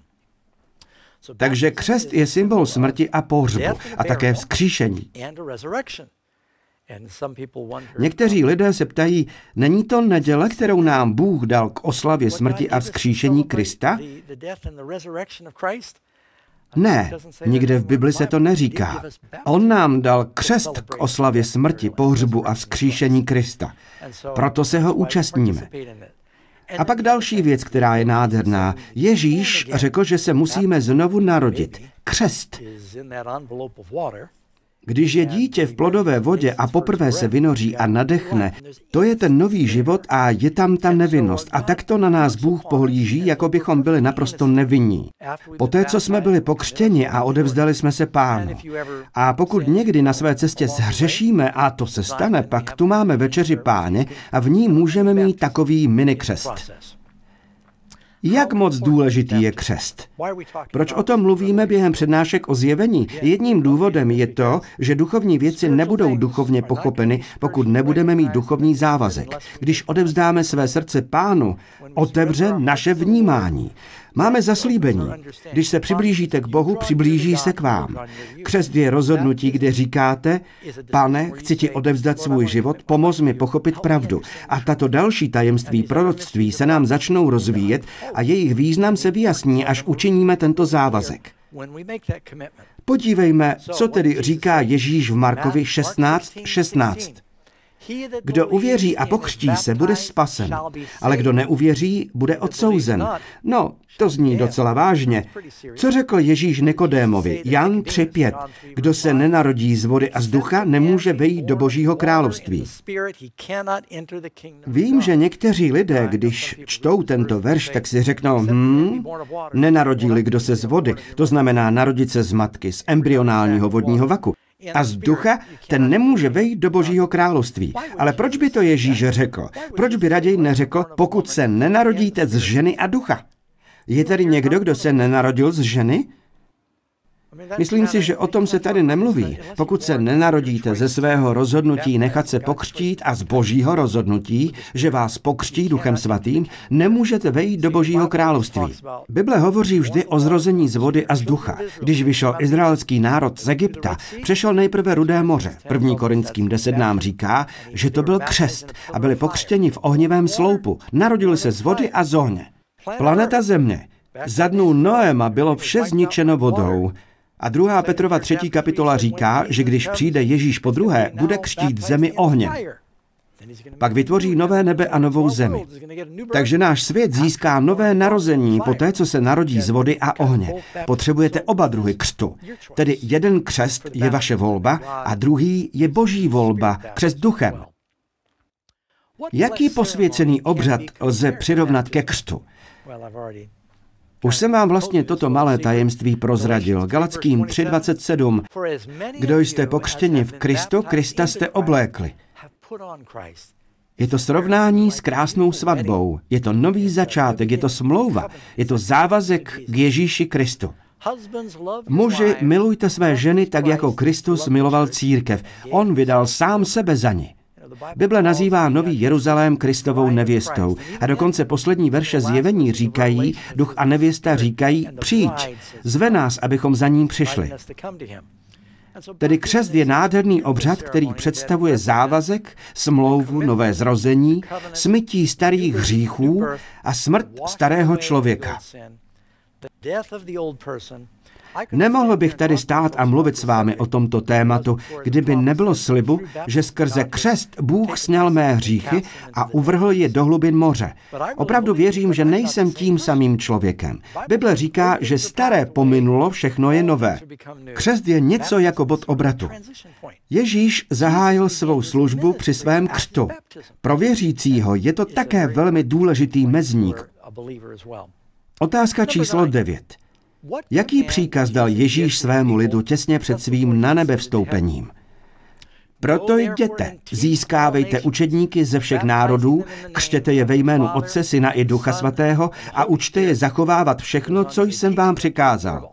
Takže křest je symbol smrti a pohřbu a také vzkříšení. Někteří lidé se ptají, není to neděle, kterou nám Bůh dal k oslavě smrti a vzkříšení Krista? Ne, nikde v Bibli se to neříká. On nám dal křest k oslavě smrti, pohřbu a vzkříšení Krista. Proto se ho účastníme. A pak další věc, která je nádherná. Ježíš řekl, že se musíme znovu narodit. Křest. Když je dítě v plodové vodě a poprvé se vynoří a nadechne, to je ten nový život a je tam ta nevinnost. A takto na nás Bůh pohlíží, jako bychom byli naprosto nevinní. Poté, co jsme byli pokřtěni a odevzdali jsme se Pánu. A pokud někdy na své cestě zhřešíme, a to se stane, pak tu máme večeři Páně a v ní můžeme mít takový minikřest. Jak moc důležitý je křest? Proč o tom mluvíme během přednášek o zjevení? Jedním důvodem je to, že duchovní věci nebudou duchovně pochopeny, pokud nebudeme mít duchovní závazek. Když odevzdáme své srdce Pánu, otevře naše vnímání. Máme zaslíbení. Když se přiblížíte k Bohu, přiblíží se k vám. Křest je rozhodnutí, kde říkáte: Pane, chci ti odevzdat svůj život, pomoz mi pochopit pravdu. A tato další tajemství proroctví se nám začnou rozvíjet a jejich význam se vyjasní, až učiníme tento závazek. Podívejme, co tedy říká Ježíš v Markovi šestnáct šestnáct. Kdo uvěří a pokřtí se, bude spasen, ale kdo neuvěří, bude odsouzen. No, to zní docela vážně. Co řekl Ježíš Nikodémovi? Jan tři pět. Kdo se nenarodí z vody a z ducha, nemůže vejít do Božího království. Vím, že někteří lidé, když čtou tento verš, tak si řeknou, hm, nenarodí-li kdo se z vody, to znamená narodit se z matky, z embryonálního vodního vaku. A z ducha, ten nemůže vejít do Božího království. Ale proč by to Ježíš řekl? Proč by raději neřekl, pokud se nenarodíte z ženy a ducha? Je tady někdo, kdo se nenarodil z ženy? Myslím si, že o tom se tady nemluví. Pokud se nenarodíte ze svého rozhodnutí nechat se pokřtít a z Božího rozhodnutí, že vás pokřtí Duchem Svatým, nemůžete vejít do Božího království. Bible hovoří vždy o zrození z vody a z ducha. Když vyšel izraelský národ z Egypta, přešel nejprve Rudé moře. první Korinským deset nám říká, že to byl křest a byli pokřtěni v ohnivém sloupu. Narodili se z vody a z ohně. Planeta Země. Za dnů Noema bylo vše zničeno vodou. A druhá Petrova třetí kapitola říká, že když přijde Ježíš podruhé, bude křtít zemi ohněm. Pak vytvoří nové nebe a novou zemi. Takže náš svět získá nové narození po té, co se narodí z vody a ohně. Potřebujete oba druhy křtu. Tedy jeden křest je vaše volba a druhý je Boží volba, křest duchem. Jaký posvěcený obřad lze přirovnat ke křtu? Už jsem vám vlastně toto malé tajemství prozradil. Galatským tři dvacet sedm. Kdo jste pokřtěni v Kristu, Krista jste oblékli. Je to srovnání s krásnou svatbou. Je to nový začátek, je to smlouva. Je to závazek k Ježíši Kristu. Muži, milujte své ženy tak, jako Kristus miloval církev. On vydal sám sebe za ni. Bible nazývá Nový Jeruzalém Kristovou nevěstou a dokonce poslední verše zjevení říkají, duch a nevěsta říkají, přijď, zve nás, abychom za ním přišli. Tedy křest je nádherný obřad, který představuje závazek, smlouvu, nové zrození, smytí starých hříchů a smrt starého člověka. Nemohl bych tady stát a mluvit s vámi o tomto tématu, kdyby nebylo slibu, že skrze křest Bůh sňal mé hříchy a uvrhl je do hlubin moře. Opravdu věřím, že nejsem tím samým člověkem. Bible říká, že staré pominulo, všechno je nové. Křest je něco jako bod obratu. Ježíš zahájil svou službu při svém křtu. Pro věřícího je to také velmi důležitý mezník. Otázka číslo devět. Jaký příkaz dal Ježíš svému lidu těsně před svým na nebe vstoupením? Proto jděte, získávejte učedníky ze všech národů, křtěte je ve jménu Otce, Syna i Ducha Svatého a učte je zachovávat všechno, co jsem vám přikázal.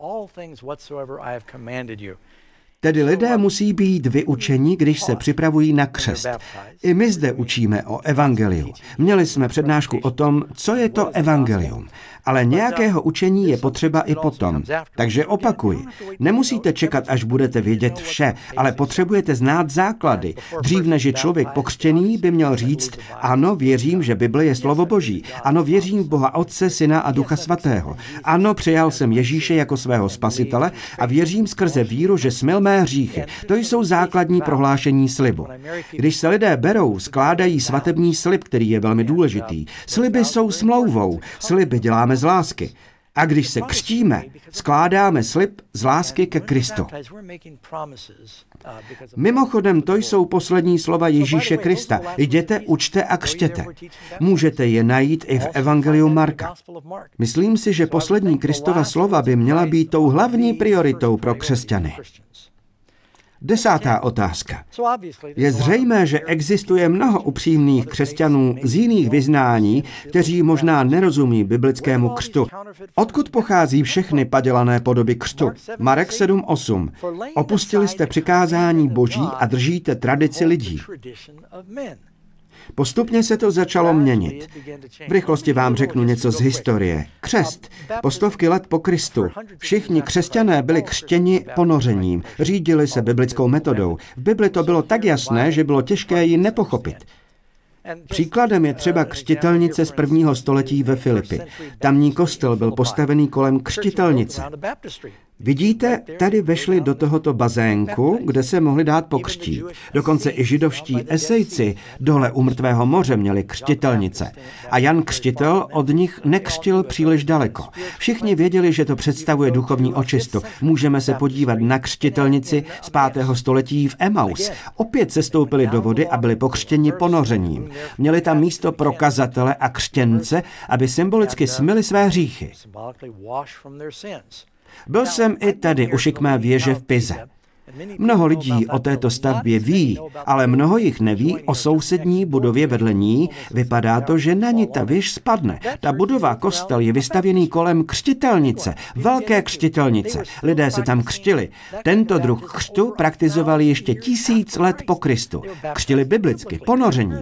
Tedy lidé musí být vyučeni, když se připravují na křest. I my zde učíme o evangeliu. Měli jsme přednášku o tom, co je to evangelium. Ale nějakého učení je potřeba i potom. Takže opakuji, nemusíte čekat, až budete vědět vše, ale potřebujete znát základy. Dřív než je člověk pokřtěný, by měl říct, ano, věřím, že Bible je slovo Boží. Ano, věřím v Boha Otce, Syna a Ducha Svatého. Ano, přijal jsem Ježíše jako svého spasitele a věřím skrze víru, že smyl mé hříchy. To jsou základní prohlášení slibu. Když se lidé berou, skládají svatební slib, který je velmi důležitý. Sliby jsou smlouvou. Sliby děláme z lásky. A když se křtíme, skládáme slib z lásky ke Kristu. Mimochodem, to jsou poslední slova Ježíše Krista. Jděte, učte a křtěte. Můžete je najít i v Evangeliu Marka. Myslím si, že poslední Kristova slova by měla být tou hlavní prioritou pro křesťany. Desátá otázka. Je zřejmé, že existuje mnoho upřímných křesťanů z jiných vyznání, kteří možná nerozumí biblickému křtu. Odkud pochází všechny padělané podoby křtu? Marek sedm osm. Opustili jste přikázání Boží a držíte tradici lidí. Postupně se to začalo měnit. V rychlosti vám řeknu něco z historie. Křest. Po stovky let po Kristu. Všichni křesťané byli křtěni ponořením. Řídili se biblickou metodou. V Bibli to bylo tak jasné, že bylo těžké ji nepochopit. Příkladem je třeba křtitelnice z prvního století ve Filipi. Tamní kostel byl postavený kolem křtitelnice. Vidíte, tady vešli do tohoto bazénku, kde se mohli dát pokřtít. Dokonce i židovští esejci dole u mrtvého moře měli křtitelnice. A Jan Křtitel od nich nekřtil příliš daleko. Všichni věděli, že to představuje duchovní očistu. Můžeme se podívat na křtitelnici z pátého století v Emaus. Opět se stoupili do vody a byli pokřtěni ponořením. Měli tam místo pro kazatele a křtěnce, aby symbolicky smyli své hříchy. Byl jsem i tady u šikmé věže v Pize. Mnoho lidí o této stavbě ví, ale mnoho jich neví o sousední budově vedle ní. Vypadá to, že na ní ta věž spadne. Ta budova kostel je vystavěný kolem křtitelnice, velké křtitelnice. Lidé se tam křtili. Tento druh křtu praktizovali ještě tisíc let po Kristu. Křtili biblicky, ponořením.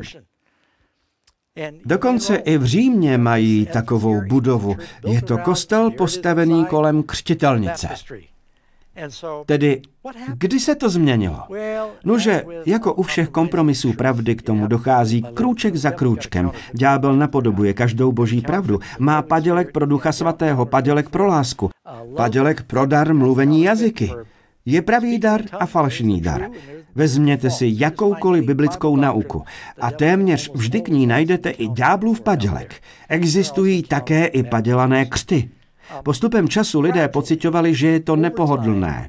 Dokonce i v Římě mají takovou budovu. Je to kostel postavený kolem křtitelnice. Tedy, kdy se to změnilo? Nože, jako u všech kompromisů pravdy k tomu dochází krůček za krůčkem. Ďábel napodobuje každou boží pravdu. Má padělek pro Ducha svatého, padělek pro lásku, padělek pro dar mluvení jazyky. Je pravý dar a falešný dar. Vezměte si jakoukoliv biblickou nauku a téměř vždy k ní najdete i ďáblův padělek. Existují také i padělané křty. Postupem času lidé pociťovali, že je to nepohodlné.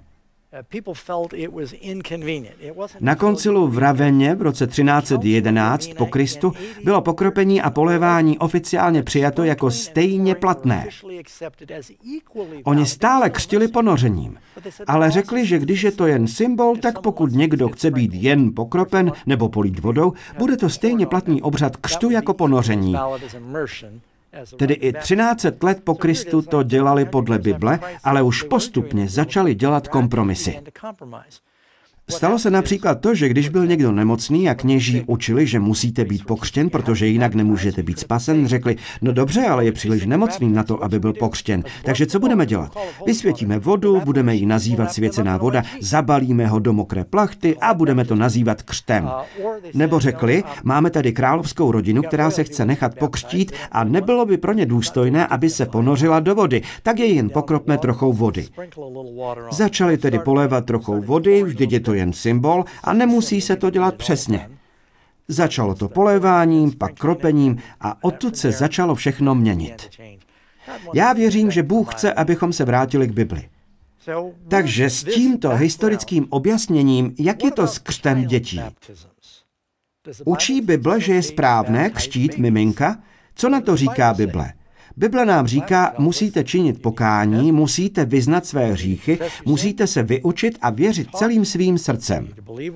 Na koncilu v Raveně v roce třináct set jedenáct po Kristu bylo pokropení a polévání oficiálně přijato jako stejně platné. Oni stále křtili ponořením, ale řekli, že když je to jen symbol, tak pokud někdo chce být jen pokropen nebo polít vodou, bude to stejně platný obřad křtu jako ponoření. Tedy i třináct set let po Kristu to dělali podle Bible, ale už postupně začali dělat kompromisy. Stalo se například to, že když byl někdo nemocný a kněží učili, že musíte být pokřtěn, protože jinak nemůžete být spasen, řekli, no dobře, ale je příliš nemocný na to, aby byl pokřtěn. Takže co budeme dělat? Vysvětíme vodu, budeme ji nazývat svěcená voda, zabalíme ho do mokré plachty a budeme to nazývat křtem. Nebo řekli, máme tady královskou rodinu, která se chce nechat pokřtít a nebylo by pro ně důstojné, aby se ponořila do vody, tak je jen pokropme trochou vody. Začali tedy polévat trochou vody, vždyť je to jen symbol a nemusí se to dělat přesně. Začalo to poléváním, pak kropením a odtud se začalo všechno měnit. Já věřím, že Bůh chce, abychom se vrátili k Bibli. Takže s tímto historickým objasněním, jak je to s křtem dětí? Učí Bible, že je správné křtít miminka? Co na to říká Bible? Bible nám říká, musíte činit pokání, musíte vyznat své hříchy, musíte se vyučit a věřit celým svým srdcem.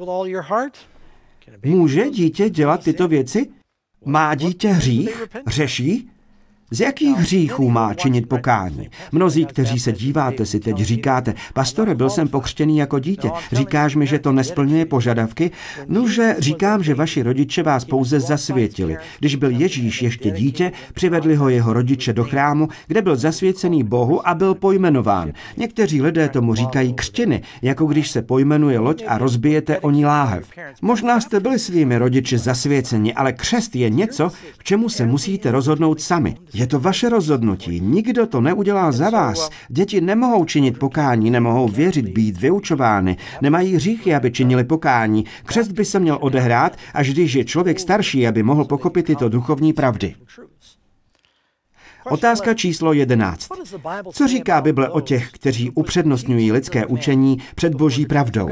Může dítě dělat tyto věci? Má dítě hřích? Řeší? Z jakých hříchů má činit pokání? Mnozí, kteří se díváte, si teď říkáte, pastore, byl jsem pokřtěný jako dítě. Říkáš mi, že to nesplňuje požadavky? Nože, říkám, že vaši rodiče vás pouze zasvětili. Když byl Ježíš ještě dítě, přivedli ho jeho rodiče do chrámu, kde byl zasvěcený Bohu a byl pojmenován. Někteří lidé tomu říkají křtiny, jako když se pojmenuje loď a rozbijete o ní láhev. Možná jste byli svými rodiči zasvěceni, ale křest je něco, k čemu se musíte rozhodnout sami. Je to vaše rozhodnutí, nikdo to neudělá za vás. Děti nemohou činit pokání, nemohou věřit, být vyučovány, nemají hříchy, aby činili pokání. Křest by se měl odehrát, až když je člověk starší, aby mohl pochopit tyto duchovní pravdy. Otázka číslo jedenáct. Co říká Bible o těch, kteří upřednostňují lidské učení před boží pravdou?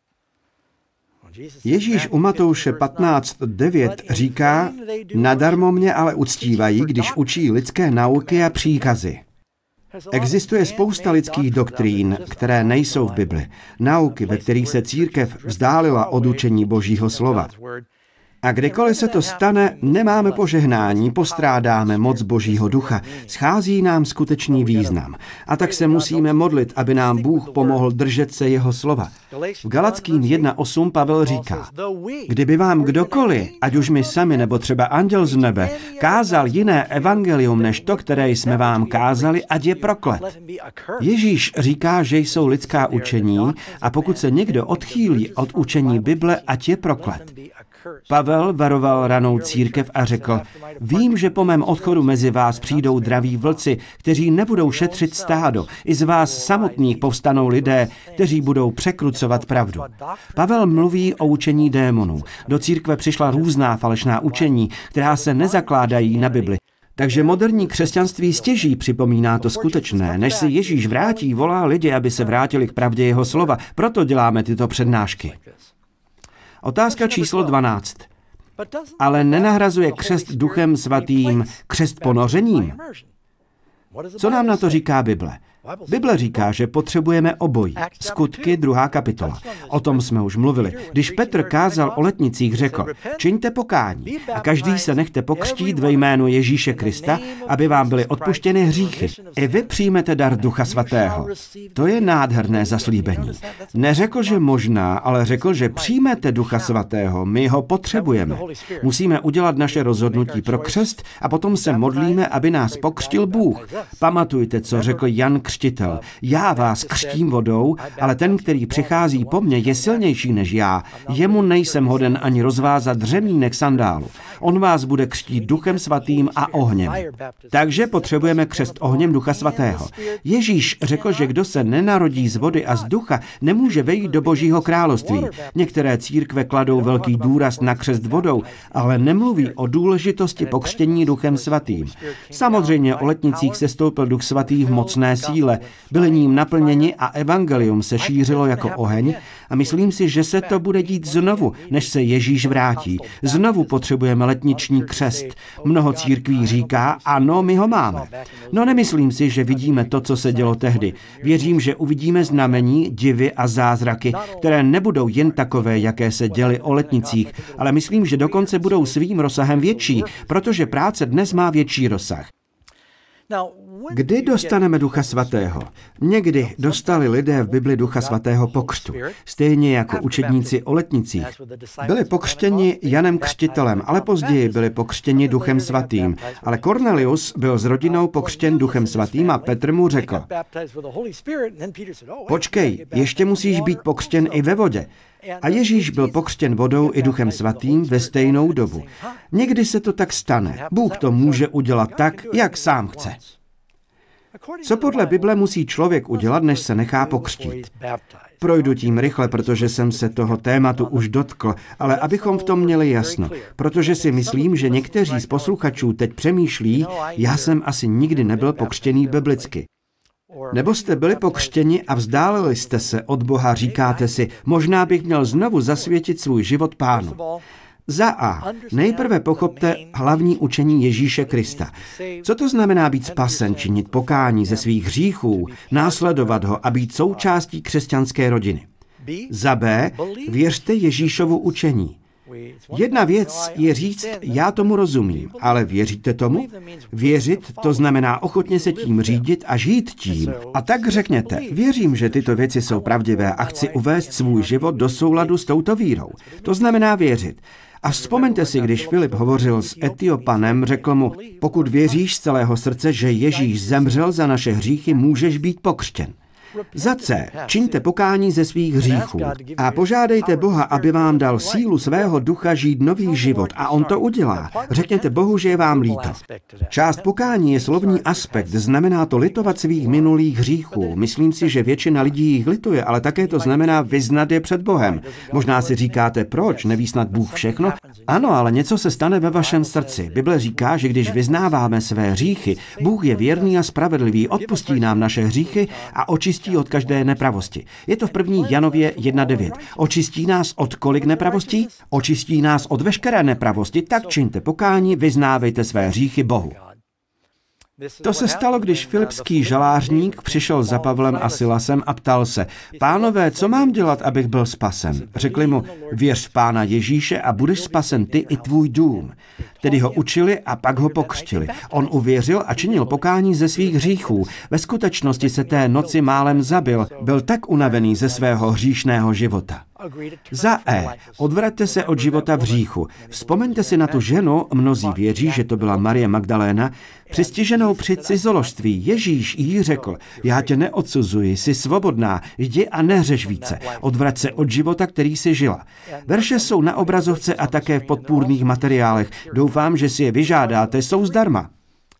Ježíš u Matouše patnáct devět říká, nadarmo mě ale uctívají, když učí lidské nauky a příkazy. Existuje spousta lidských doktrín, které nejsou v Bibli. Nauky, ve kterých se církev vzdálila od učení Božího slova. A kdykoliv se to stane, nemáme požehnání, postrádáme moc Božího ducha, schází nám skutečný význam. A tak se musíme modlit, aby nám Bůh pomohl držet se jeho slova. V Galackým jedna osm Pavel říká, kdyby vám kdokoliv, ať už my sami nebo třeba anděl z nebe, kázal jiné evangelium než to, které jsme vám kázali, ať je proklet. Ježíš říká, že jsou lidská učení a pokud se někdo odchýlí od učení Bible, ať je proklet. Pavel varoval ranou církev a řekl, vím, že po mém odchodu mezi vás přijdou draví vlci, kteří nebudou šetřit stádo. I z vás samotných povstanou lidé, kteří budou překrucovat pravdu. Pavel mluví o učení démonů. Do církve přišla různá falešná učení, která se nezakládají na Bibli. Takže moderní křesťanství stěží připomíná to skutečné. Než se Ježíš vrátí, volá lidi, aby se vrátili k pravdě jeho slova. Proto děláme tyto přednášky. Otázka číslo dvanáct. Ale nenahrazuje křest Duchem svatým křest ponořením? Co nám na to říká Bible? Bible říká, že potřebujeme obojí. Skutky, druhá kapitola. O tom jsme už mluvili. Když Petr kázal o letnicích, řekl, čiňte pokání a každý se nechte pokřtít ve jménu Ježíše Krista, aby vám byly odpuštěny hříchy. I vy přijmete dar Ducha svatého. To je nádherné zaslíbení. Neřekl, že možná, ale řekl, že přijmete Ducha svatého. My ho potřebujeme. Musíme udělat naše rozhodnutí pro křest a potom se modlíme, aby nás pokřtil Bůh. Pamatujte, co řekl Jan Křtitel. Já vás křtím vodou, ale ten, který přichází po mně, je silnější než já. Jemu nejsem hoden ani rozvázat řemínek sandálu. On vás bude křtít Duchem svatým a ohněm. Takže potřebujeme křest ohněm Ducha svatého. Ježíš řekl, že kdo se nenarodí z vody a z ducha, nemůže vejít do Božího království. Některé církve kladou velký důraz na křest vodou, ale nemluví o důležitosti pokřtění Duchem svatým. Samozřejmě o letnicích se stoupil Duch svatý v mocné síle, byli ním naplněni a evangelium se šířilo jako oheň a myslím si, že se to bude dít znovu, než se Ježíš vrátí. Znovu potřebujeme letniční křest. Mnoho církví říká, ano, my ho máme. No nemyslím si, že vidíme to, co se dělo tehdy. Věřím, že uvidíme znamení, divy a zázraky, které nebudou jen takové, jaké se děly o letnicích, ale myslím, že dokonce budou svým rozsahem větší, protože práce dnes má větší rozsah. Kdy dostaneme Ducha svatého? Někdy dostali lidé v Bibli Ducha svatého po křtu, stejně jako učedníci o letnicích. Byli pokřtěni Janem Křtitelem, ale později byli pokřtěni Duchem svatým. Ale Kornelius byl s rodinou pokřtěn Duchem svatým a Petr mu řekl, počkej, ještě musíš být pokřtěn i ve vodě. A Ježíš byl pokřtěn vodou i Duchem svatým ve stejnou dobu. Někdy se to tak stane. Bůh to může udělat tak, jak sám chce. Co podle Bible musí člověk udělat, než se nechá pokřtít? Projdu tím rychle, protože jsem se toho tématu už dotkl, ale abychom v tom měli jasno, protože si myslím, že někteří z posluchačů teď přemýšlí, já jsem asi nikdy nebyl pokřtěný biblicky. Nebo jste byli pokřtěni a vzdálili jste se od Boha, říkáte si, možná bych měl znovu zasvětit svůj život Pánu. Za A. Nejprve pochopte hlavní učení Ježíše Krista. Co to znamená být spasen, činit pokání ze svých hříchů, následovat ho a být součástí křesťanské rodiny. Za B. Věřte Ježíšovu učení. Jedna věc je říct, já tomu rozumím, ale věříte tomu? Věřit, to znamená ochotně se tím řídit a žít tím. A tak řekněte, věřím, že tyto věci jsou pravdivé a chci uvést svůj život do souladu s touto vírou. To znamená věřit. A vzpomeňte si, když Filip hovořil s Etiopanem, řekl mu, pokud věříš z celého srdce, že Ježíš zemřel za naše hříchy, můžeš být pokřtěn. Za C. Čiňte pokání ze svých hříchů a požádejte Boha, aby vám dal sílu svého ducha žít nový život a on to udělá. Řekněte Bohu, že je vám líto. Část pokání je slovní aspekt, znamená to litovat svých minulých hříchů. Myslím si, že většina lidí jich lituje, ale také to znamená vyznat je před Bohem. Možná si říkáte, proč, neví snad Bůh všechno? Ano, ale něco se stane ve vašem srdci. Bible říká, že když vyznáváme své hříchy, Bůh je věrný a spravedlivý, odpustí nám naše hříchy a očistí od každé nepravosti. Je to v první Janově jedna devět. Očistí nás od kolik nepravostí? Očistí nás od veškeré nepravosti, tak čiňte pokání, vyznávejte své hříchy Bohu. To se stalo, když filipský žalářník přišel za Pavlem a Silasem a ptal se: Pánové, co mám dělat, abych byl spasen? Řekli mu: věř v Pána Ježíše a budeš spasen ty i tvůj dům. Tedy ho učili a pak ho pokřtili. On uvěřil a činil pokání ze svých hříchů. Ve skutečnosti se té noci málem zabil. Byl tak unavený ze svého hříšného života. Za E. Odvraťte se od života v hříchu. Vzpomeňte si na tu ženu, mnozí věří, že to byla Marie Magdaléna, přistiženou při cizoložství. Ježíš jí řekl: já tě neodsuzuji, jsi svobodná, jdi a nehřeš více. Odvrať se od života, který jsi žila. Verše jsou na obrazovce a také v podpůrných materiálech. Doufám, že si je vyžádáte, jsou zdarma.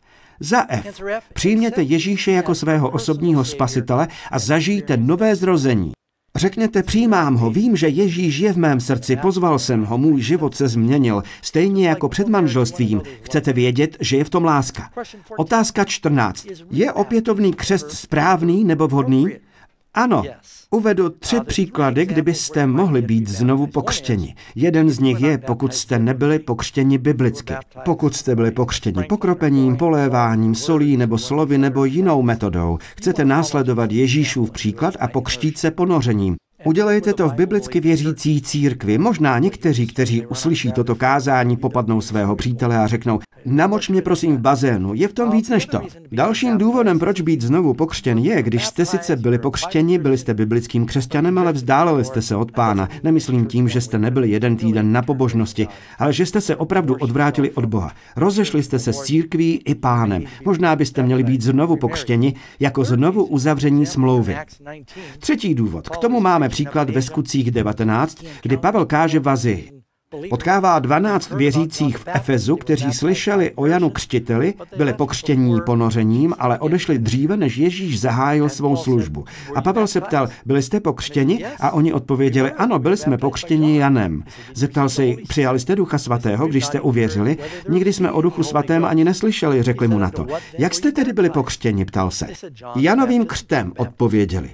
Za F. Přijměte Ježíše jako svého osobního spasitele a zažijte nové zrození. Řekněte: přijímám ho, vím, že Ježíš je v mém srdci, pozval jsem ho, můj život se změnil, stejně jako před manželstvím. Chcete vědět, že je v tom láska. Otázka čtrnáct. Je opětovný křest správný nebo vhodný? Ano. Uvedu tři příklady, kdybyste mohli být znovu pokřtěni. Jeden z nich je, pokud jste nebyli pokřtěni biblicky. Pokud jste byli pokřtěni pokropením, poléváním, solí nebo slovy nebo jinou metodou, chcete následovat Ježíšův příklad a pokřtít se ponořením. Udělejte to v biblicky věřící církvi. Možná někteří, kteří uslyší toto kázání, popadnou svého přítele a řeknou: namoč mě prosím v bazénu, je v tom víc než to. Dalším důvodem, proč být znovu pokřtěn, je, když jste sice byli pokřtěni, byli jste biblickým křesťanem, ale vzdálili jste se od Pána. Nemyslím tím, že jste nebyli jeden týden na pobožnosti, ale že jste se opravdu odvrátili od Boha. Rozešli jste se s církví i Pánem. Možná byste měli být znovu pokřtěni jako znovu uzavření smlouvy. Třetí důvod. K tomu máme příklad ve Skutcích devatenáct, kdy Pavel káže v Asii. Potkává dvanáct věřících v Efezu, kteří slyšeli o Janu Křtiteli, byli pokřtění ponořením, ale odešli dříve, než Ježíš zahájil svou službu. A Pavel se ptal: byli jste pokřtěni? A oni odpověděli: ano, byli jsme pokřtěni Janem. Zeptal se jich: přijali jste Ducha Svatého, když jste uvěřili? Nikdy jsme o Duchu Svatém ani neslyšeli, řekli mu na to. Jak jste tedy byli pokřtěni, ptal se. Janovým křtem, odpověděli.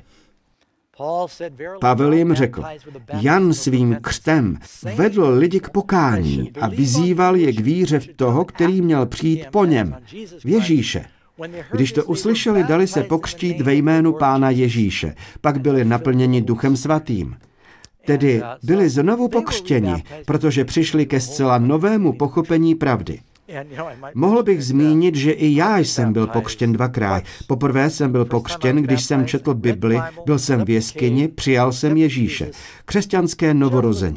Pavel jim řekl: Jan svým křtem vedl lidi k pokání a vyzýval je k víře v toho, který měl přijít po něm, v Ježíše. Když to uslyšeli, dali se pokřtít ve jménu Pána Ježíše, pak byli naplněni Duchem Svatým. Tedy byli znovu pokřtěni, protože přišli ke zcela novému pochopení pravdy. Mohl bych zmínit, že i já jsem byl pokřtěn dvakrát. Poprvé jsem byl pokřtěn, když jsem četl Bibli, byl jsem v jeskyni, přijal jsem Ježíše. Křesťanské novorození.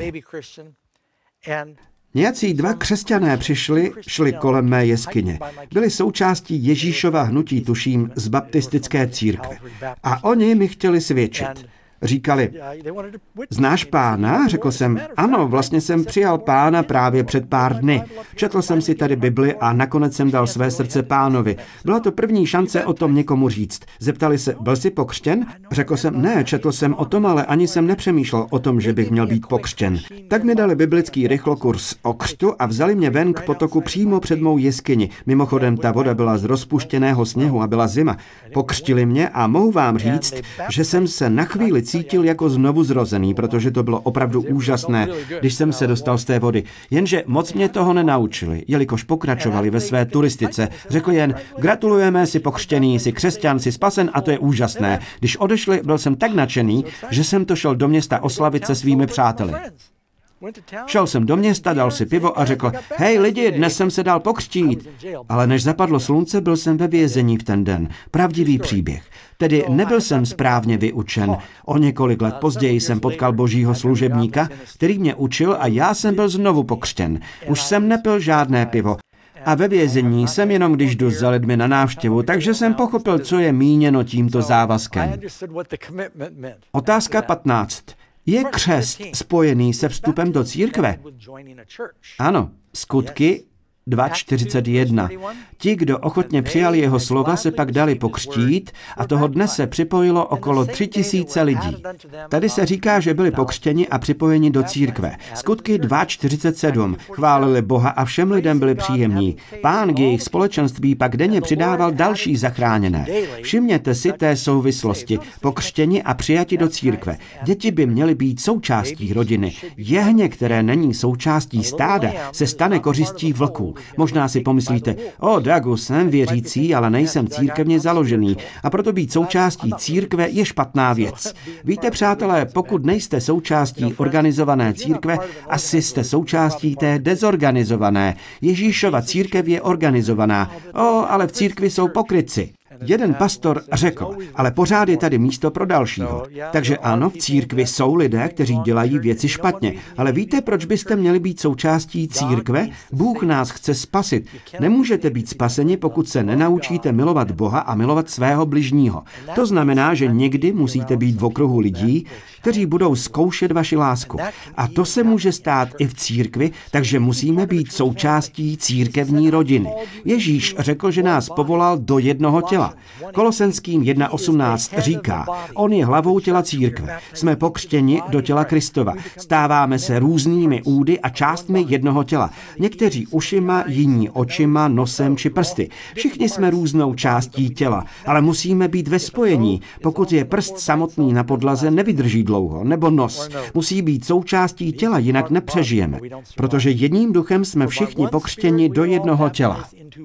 Nějací dva křesťané přišli, šli kolem mé jeskyně. Byli součástí Ježíšova hnutí, tuším, z baptistické církve. A oni mi chtěli svědčit. Říkali: znáš Pána? Řekl jsem: ano, vlastně jsem přijal Pána právě před pár dny. Četl jsem si tady Bibli a nakonec jsem dal své srdce Pánovi. Byla to první šance o tom někomu říct. Zeptali se: byl jsi pokřtěn? Řekl jsem: ne, četl jsem o tom, ale ani jsem nepřemýšlel o tom, že bych měl být pokřtěn. Tak mi dali biblický rychlokurs o křtu a vzali mě ven k potoku přímo před mou jeskyni. Mimochodem, ta voda byla z rozpuštěného sněhu a byla zima. Pokřtili mě a mohu vám říct, že jsem se na chvíli cítil jako znovu zrozený, protože to bylo opravdu úžasné, když jsem se dostal z té vody. Jenže moc mě toho nenaučili, jelikož pokračovali ve své turistice. Řekli jen: gratulujeme, si pokřtěný, si křesťan, si spasen a to je úžasné. Když odešli, byl jsem tak nadšený, že jsem to šel do města oslavit se svými přáteli. Šel jsem do města, dal si pivo a řekl: hej lidi, dnes jsem se dal pokřtít. Ale než zapadlo slunce, byl jsem ve vězení v ten den. Pravdivý příběh. Tedy nebyl jsem správně vyučen. O několik let později jsem potkal božího služebníka, který mě učil a já jsem byl znovu pokřtěn. Už jsem nepil žádné pivo. A ve vězení jsem jenom když jdu za lidmi na návštěvu, takže jsem pochopil, co je míněno tímto závazkem. Otázka patnáct. Je křest spojený se vstupem do církve? Ano, Skutky dva čtyřicet jedna. Ti, kdo ochotně přijali jeho slova, se pak dali pokřtít a toho dne se připojilo okolo tři tisíce lidí. Tady se říká, že byli pokřtěni a připojeni do církve. Skutky dva čtyřicet sedm. Chválili Boha a všem lidem byli příjemní. Pán k jejich společenství pak denně přidával další zachráněné. Všimněte si té souvislosti. Pokřtěni a přijati do církve. Děti by měly být součástí rodiny. Jehně, které není součástí stáda, se stane kořistí vlků. Možná si pomyslíte, o Dagu, jsem věřící, ale nejsem církevně založený a proto být součástí církve je špatná věc. Víte, přátelé, pokud nejste součástí organizované církve, asi jste součástí té dezorganizované. Ježíšova církev je organizovaná. O, ale v církvi jsou pokrytci. Jeden pastor řekl, ale pořád je tady místo pro dalšího. Takže ano, v církvi jsou lidé, kteří dělají věci špatně. Ale víte, proč byste měli být součástí církve? Bůh nás chce spasit. Nemůžete být spaseni, pokud se nenaučíte milovat Boha a milovat svého bližního. To znamená, že někdy musíte být v okruhu lidí, kteří budou zkoušet vaši lásku. A to se může stát i v církvi, takže musíme být součástí církevní rodiny. Ježíš řekl, že nás povolal do jednoho těla. Kolosenským jedna osmnáct říká, on je hlavou těla církve. Jsme pokřtěni do těla Kristova. Stáváme se různými údy a částmi jednoho těla. Někteří ušima, jiní očima, nosem či prsty. Všichni jsme různou částí těla, ale musíme být ve spojení. Pokud je prst samotný na podlaze, nevydrží dlouho, nebo nos. Musí být součástí těla, jinak nepřežijeme. Protože jedním duchem jsme všichni pokřtěni do jednoho těla.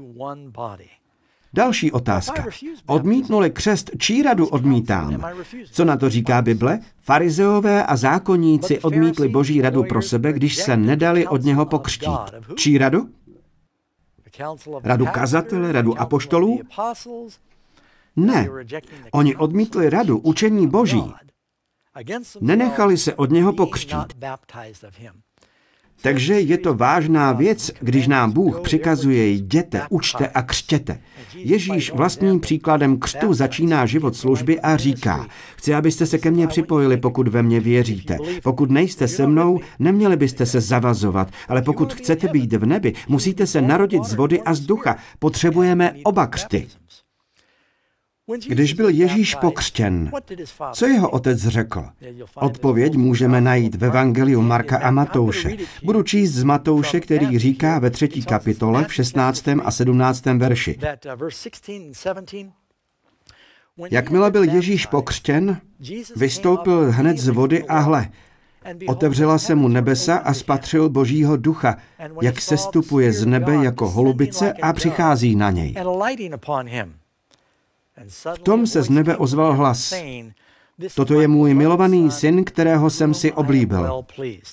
Další otázka. Odmítnuli křest, čí radu odmítám? Co na to říká Bible? Farizeové a zákonníci odmítli Boží radu pro sebe, když se nedali od něho pokřtít. Čí radu? Radu kazatele, radu apoštolů? Ne. Oni odmítli radu učení Boží. Nenechali se od něho pokřtít. Takže je to vážná věc, když nám Bůh přikazuje jděte, učte a křtěte. Ježíš vlastním příkladem křtu začíná život služby a říká, chci, abyste se ke mně připojili, pokud ve mně věříte. Pokud nejste se mnou, neměli byste se zavazovat, ale pokud chcete být v nebi, musíte se narodit z vody a z ducha. Potřebujeme oba křty. Když byl Ježíš pokřtěn, co jeho otec řekl? Odpověď můžeme najít v evangeliu Marka a Matouše. Budu číst z Matouše, který říká ve třetí kapitole v šestnáctém a sedmnáctém verši. Jakmile byl Ježíš pokřtěn, vystoupil hned z vody a hle, otevřela se mu nebesa a spatřil Božího ducha, jak sestupuje z nebe jako holubice a přichází na něj. V tom se z nebe ozval hlas. Toto je můj milovaný syn, kterého jsem si oblíbil.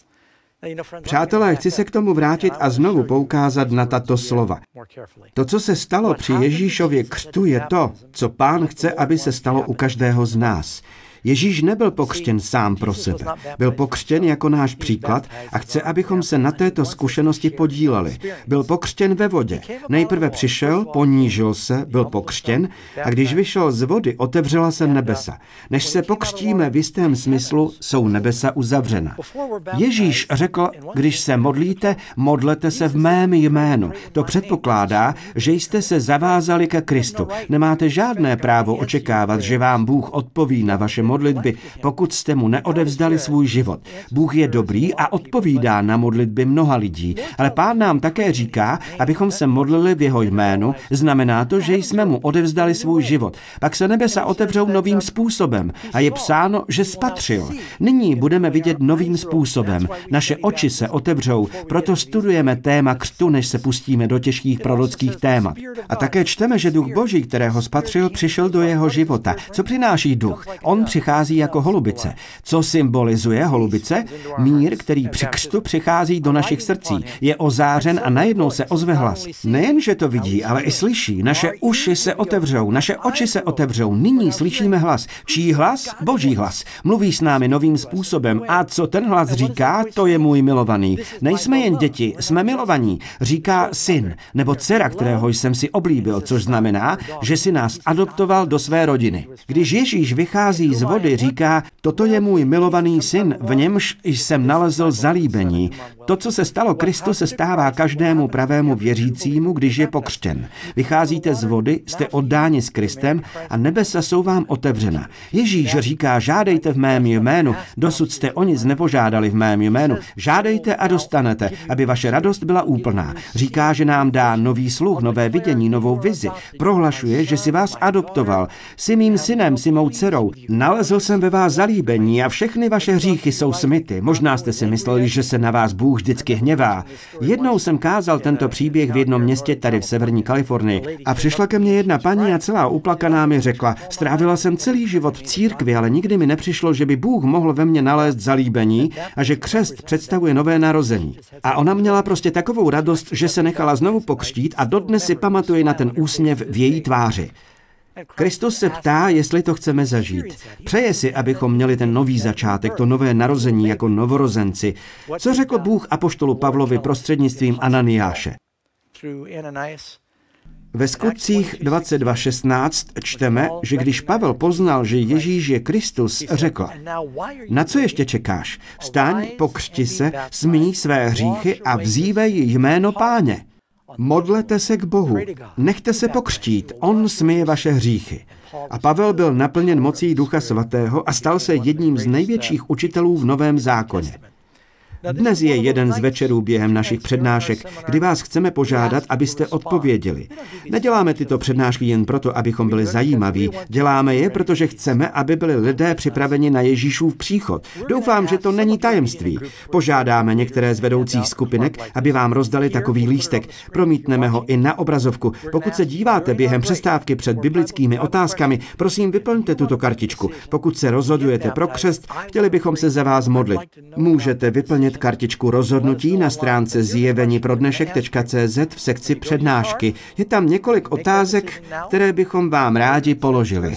Přátelé, chci se k tomu vrátit a znovu poukázat na tato slova. To, co se stalo při Ježíšově křtu, je to, co Pán chce, aby se stalo u každého z nás. Ježíš nebyl pokřtěn sám pro sebe. Byl pokřtěn jako náš příklad a chce, abychom se na této zkušenosti podíleli. Byl pokřtěn ve vodě. Nejprve přišel, ponížil se, byl pokřtěn a když vyšel z vody, otevřela se nebesa. Než se pokřtíme v jistém smyslu, jsou nebesa uzavřena. Ježíš řekl, když se modlíte, modlete se v mém jménu. To předpokládá, že jste se zavázali ke Kristu. Nemáte žádné právo očekávat, že vám Bůh odpoví na vaše modlitby, pokud jste mu neodevzdali svůj život. Bůh je dobrý a odpovídá na modlitby mnoha lidí, ale Pán nám také říká, abychom se modlili v jeho jménu, znamená to, že jsme mu odevzdali svůj život. Pak se nebesa otevřou novým způsobem a je psáno, že spatřil. Nyní budeme vidět novým způsobem. Naše oči se otevřou, proto studujeme téma křtu, než se pustíme do těžkých prorockých témat. A také čteme, že duch Boží, kterého spatřil, přišel do jeho života. Co přináší duch? On přichází jako holubice. Co symbolizuje holubice? Mír, který při křtu přichází do našich srdcí. Je ozářen a najednou se ozve hlas. Nejen, že to vidí, ale i slyší. Naše uši se otevřou, naše oči se otevřou. Nyní slyšíme hlas. Čí hlas? Boží hlas. Mluví s námi novým způsobem. A co ten hlas říká? To je můj milovaný. Nejsme jen děti, jsme milovaní. Říká syn nebo dcera, kterého jsem si oblíbil, což znamená, že si nás adoptoval do své rodiny. Když Ježíš vychází z vody, říká, toto je můj milovaný syn, v němž jsem nalezl zalíbení. To, co se stalo Kristu, se stává každému pravému věřícímu, když je pokřtěn. Vycházíte z vody, jste oddáni s Kristem a nebesa jsou vám otevřena. Ježíš říká, žádejte v mém jménu, dosud jste o nic nepožádali v mém jménu. Žádejte a dostanete, aby vaše radost byla úplná. Říká, že nám dá nový sluch, nové vidění, novou vizi. Prohlašuje, že si vás adoptoval. Jsi mým synem, jsi mou dcerou. Nalezl jsem ve vás zalíbení a všechny vaše hříchy jsou smyty. Možná jste si mysleli, že se na vás Bůh vždycky hněvá. Jednou jsem kázal tento příběh v jednom městě tady v severní Kalifornii a přišla ke mně jedna paní a celá uplakaná mi řekla, strávila jsem celý život v církvi, ale nikdy mi nepřišlo, že by Bůh mohl ve mně nalézt zalíbení a že křest představuje nové narození. A ona měla prostě takovou radost, že se nechala znovu pokřtít a dodnes si pamatuje na ten úsměv v její tváři. Kristus se ptá, jestli to chceme zažít. Přeje si, abychom měli ten nový začátek, to nové narození jako novorozenci. Co řekl Bůh apoštolu Pavlovi prostřednictvím Ananiáše? Ve Skutcích dvacet dva šestnáct čteme, že když Pavel poznal, že Ježíš je Kristus, řekl, na co ještě čekáš? Vstaň, pokřti se, smí své hříchy a vzívej jméno Páně. Modlete se k Bohu, nechte se pokřtít, on smije vaše hříchy. A Pavel byl naplněn mocí Ducha Svatého a stal se jedním z největších učitelů v Novém zákoně. Dnes je jeden z večerů během našich přednášek, kdy vás chceme požádat, abyste odpověděli. Neděláme tyto přednášky jen proto, abychom byli zajímaví. Děláme je, protože chceme, aby byli lidé připraveni na Ježíšův příchod. Doufám, že to není tajemství. Požádáme některé z vedoucích skupinek, aby vám rozdali takový lístek. Promítneme ho i na obrazovku. Pokud se díváte během přestávky před biblickými otázkami, prosím, vyplňte tuto kartičku. Pokud se rozhodujete pro křest, chtěli bychom se za vás modlit. Můžete vyplnit kartičku rozhodnutí na stránce zjevení pro dnešek tečka cé zet v sekci přednášky. Je tam několik otázek, které bychom vám rádi položili.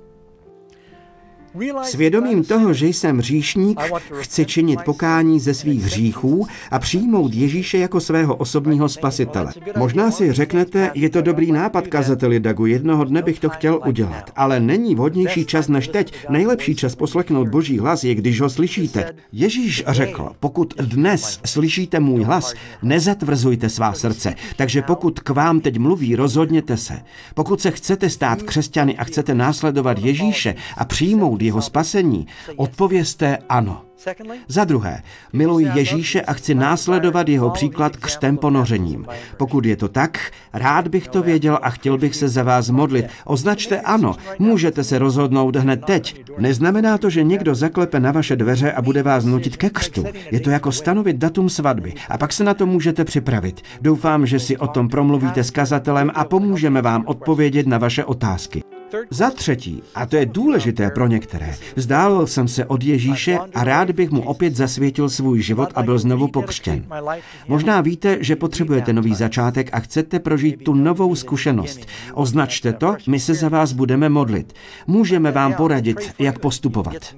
Svědomím toho, že jsem hříšník, chci činit pokání ze svých hříchů a přijmout Ježíše jako svého osobního spasitele. Možná si řeknete, je to dobrý nápad, kazateli Dagu, jednoho dne bych to chtěl udělat, ale není vhodnější čas než teď. Nejlepší čas poslechnout Boží hlas je, když ho slyšíte. Ježíš řekl, pokud dnes slyšíte můj hlas, nezatvrzujte svá srdce. Takže pokud k vám teď mluví, rozhodněte se. Pokud se chcete stát křesťany a chcete následovat Ježíše a přijmout jeho spasení, odpovězte ano. Za druhé, miluji Ježíše a chci následovat jeho příklad křtem ponořením. Pokud je to tak, rád bych to věděl a chtěl bych se za vás modlit. Označte ano, můžete se rozhodnout hned teď. Neznamená to, že někdo zaklepe na vaše dveře a bude vás nutit ke křtu. Je to jako stanovit datum svatby a pak se na to můžete připravit. Doufám, že si o tom promluvíte s kazatelem a pomůžeme vám odpovědět na vaše otázky. Za třetí, a to je důležité pro některé, vzdálil jsem se od Ježíše a rád bych mu opět zasvětil svůj život a byl znovu pokřtěn. Možná víte, že potřebujete nový začátek a chcete prožít tu novou zkušenost. Označte to, my se za vás budeme modlit. Můžeme vám poradit, jak postupovat.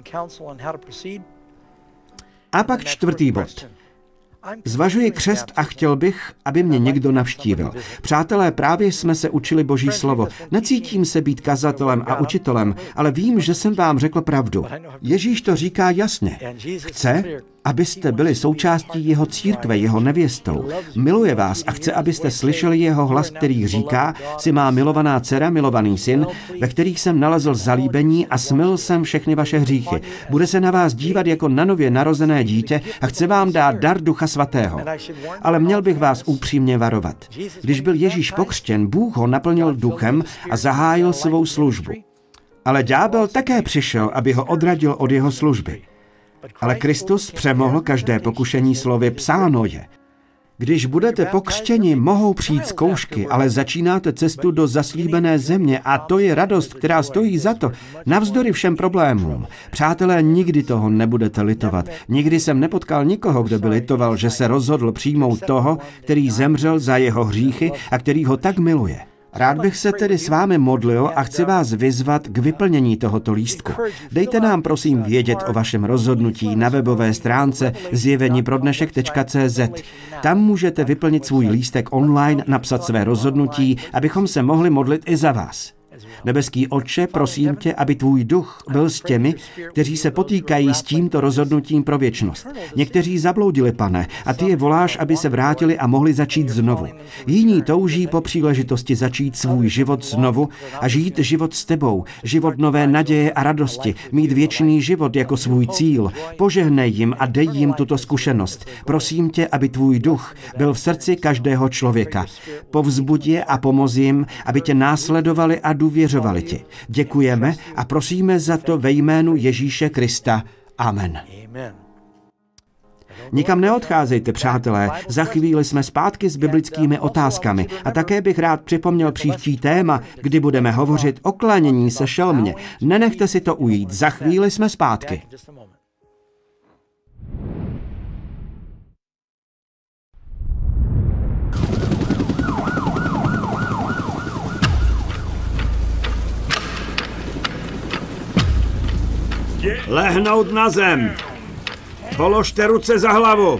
A pak čtvrtý bod. Zvažuji křest a chtěl bych, aby mě někdo navštívil. Přátelé, právě jsme se učili Boží slovo. Necítím se být kazatelem a učitelem, ale vím, že jsem vám řekl pravdu. Ježíš to říká jasně. Chce, abyste byli součástí jeho církve, jeho nevěstou. Miluje vás a chce, abyste slyšeli jeho hlas, který říká, si má milovaná dcera, milovaný syn, ve kterých jsem nalezl zalíbení a smyl jsem všechny vaše hříchy. Bude se na vás dívat jako na nově narozené dítě a chce vám dát dar Ducha Svatého. Ale měl bych vás upřímně varovat. Když byl Ježíš pokřtěn, Bůh ho naplnil duchem a zahájil svou službu. Ale ďábel také přišel, aby ho odradil od jeho služby. Ale Kristus přemohl každé pokušení slovy psáno je. Když budete pokřtěni, mohou přijít zkoušky, ale začínáte cestu do zaslíbené země a to je radost, která stojí za to, navzdory všem problémům. Přátelé, nikdy toho nebudete litovat. Nikdy jsem nepotkal nikoho, kdo by litoval, že se rozhodl přijmout toho, který zemřel za jeho hříchy a který ho tak miluje. Rád bych se tedy s vámi modlil a chci vás vyzvat k vyplnění tohoto lístku. Dejte nám prosím vědět o vašem rozhodnutí na webové stránce zjevení pro dnešek tečka cé zet. Tam můžete vyplnit svůj lístek online, napsat své rozhodnutí, abychom se mohli modlit i za vás. Nebeský Otče, prosím tě, aby tvůj duch byl s těmi, kteří se potýkají s tímto rozhodnutím pro věčnost. Někteří zabloudili, Pane, a ty je voláš, aby se vrátili a mohli začít znovu. Jiní touží po příležitosti začít svůj život znovu a žít život s tebou, život nové naděje a radosti, mít věčný život jako svůj cíl. Požehnej jim a dej jim tuto zkušenost. Prosím tě, aby tvůj duch byl v srdci každého člověka. Povzbud je a pomoz jim, aby tě následovali a důvěřovali ti. Děkujeme a prosíme za to ve jménu Ježíše Krista. Amen. Nikam neodcházejte, přátelé, za chvíli jsme zpátky s biblickými otázkami a také bych rád připomněl příští téma, kdy budeme hovořit o klanění se šelmě. Nenechte si to ujít, za chvíli jsme zpátky. Lehnout na zem! Položte ruce za hlavu!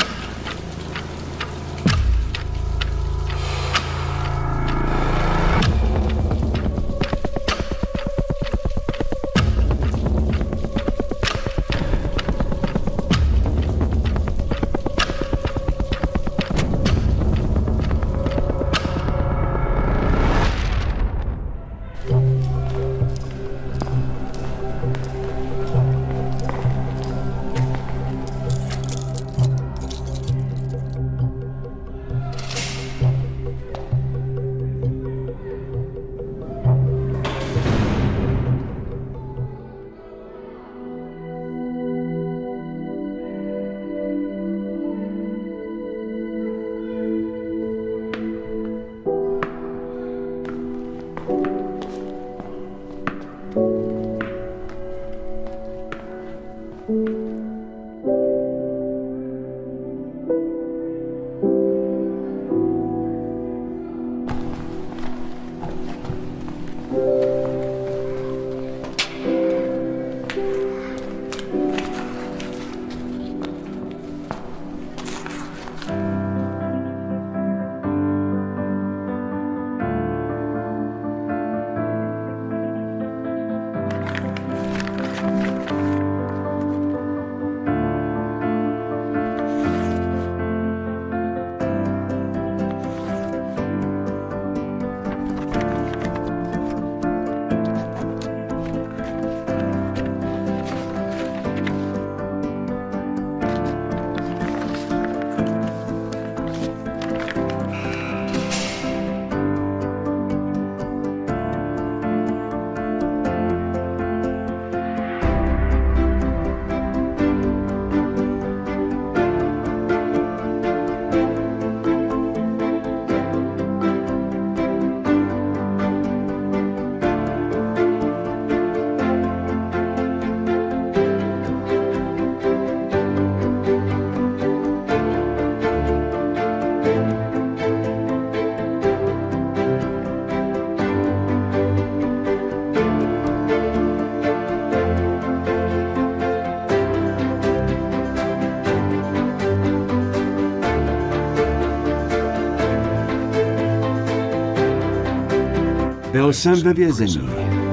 Byl jsem ve vězení.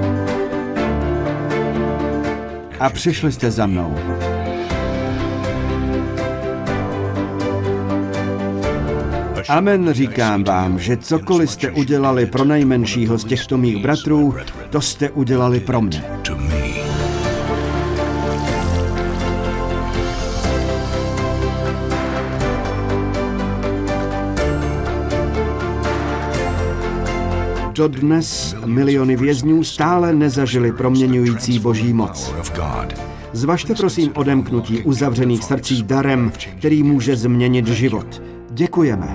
A přišli jste za mnou. Amen, říkám vám, že cokoliv jste udělali pro nejmenšího z těchto mých bratrů, to jste udělali pro mě. Dodnes miliony vězňů stále nezažili proměňující boží moc. Zvažte prosím odemknutí uzavřených srdcí darem, který může změnit život. Děkujeme.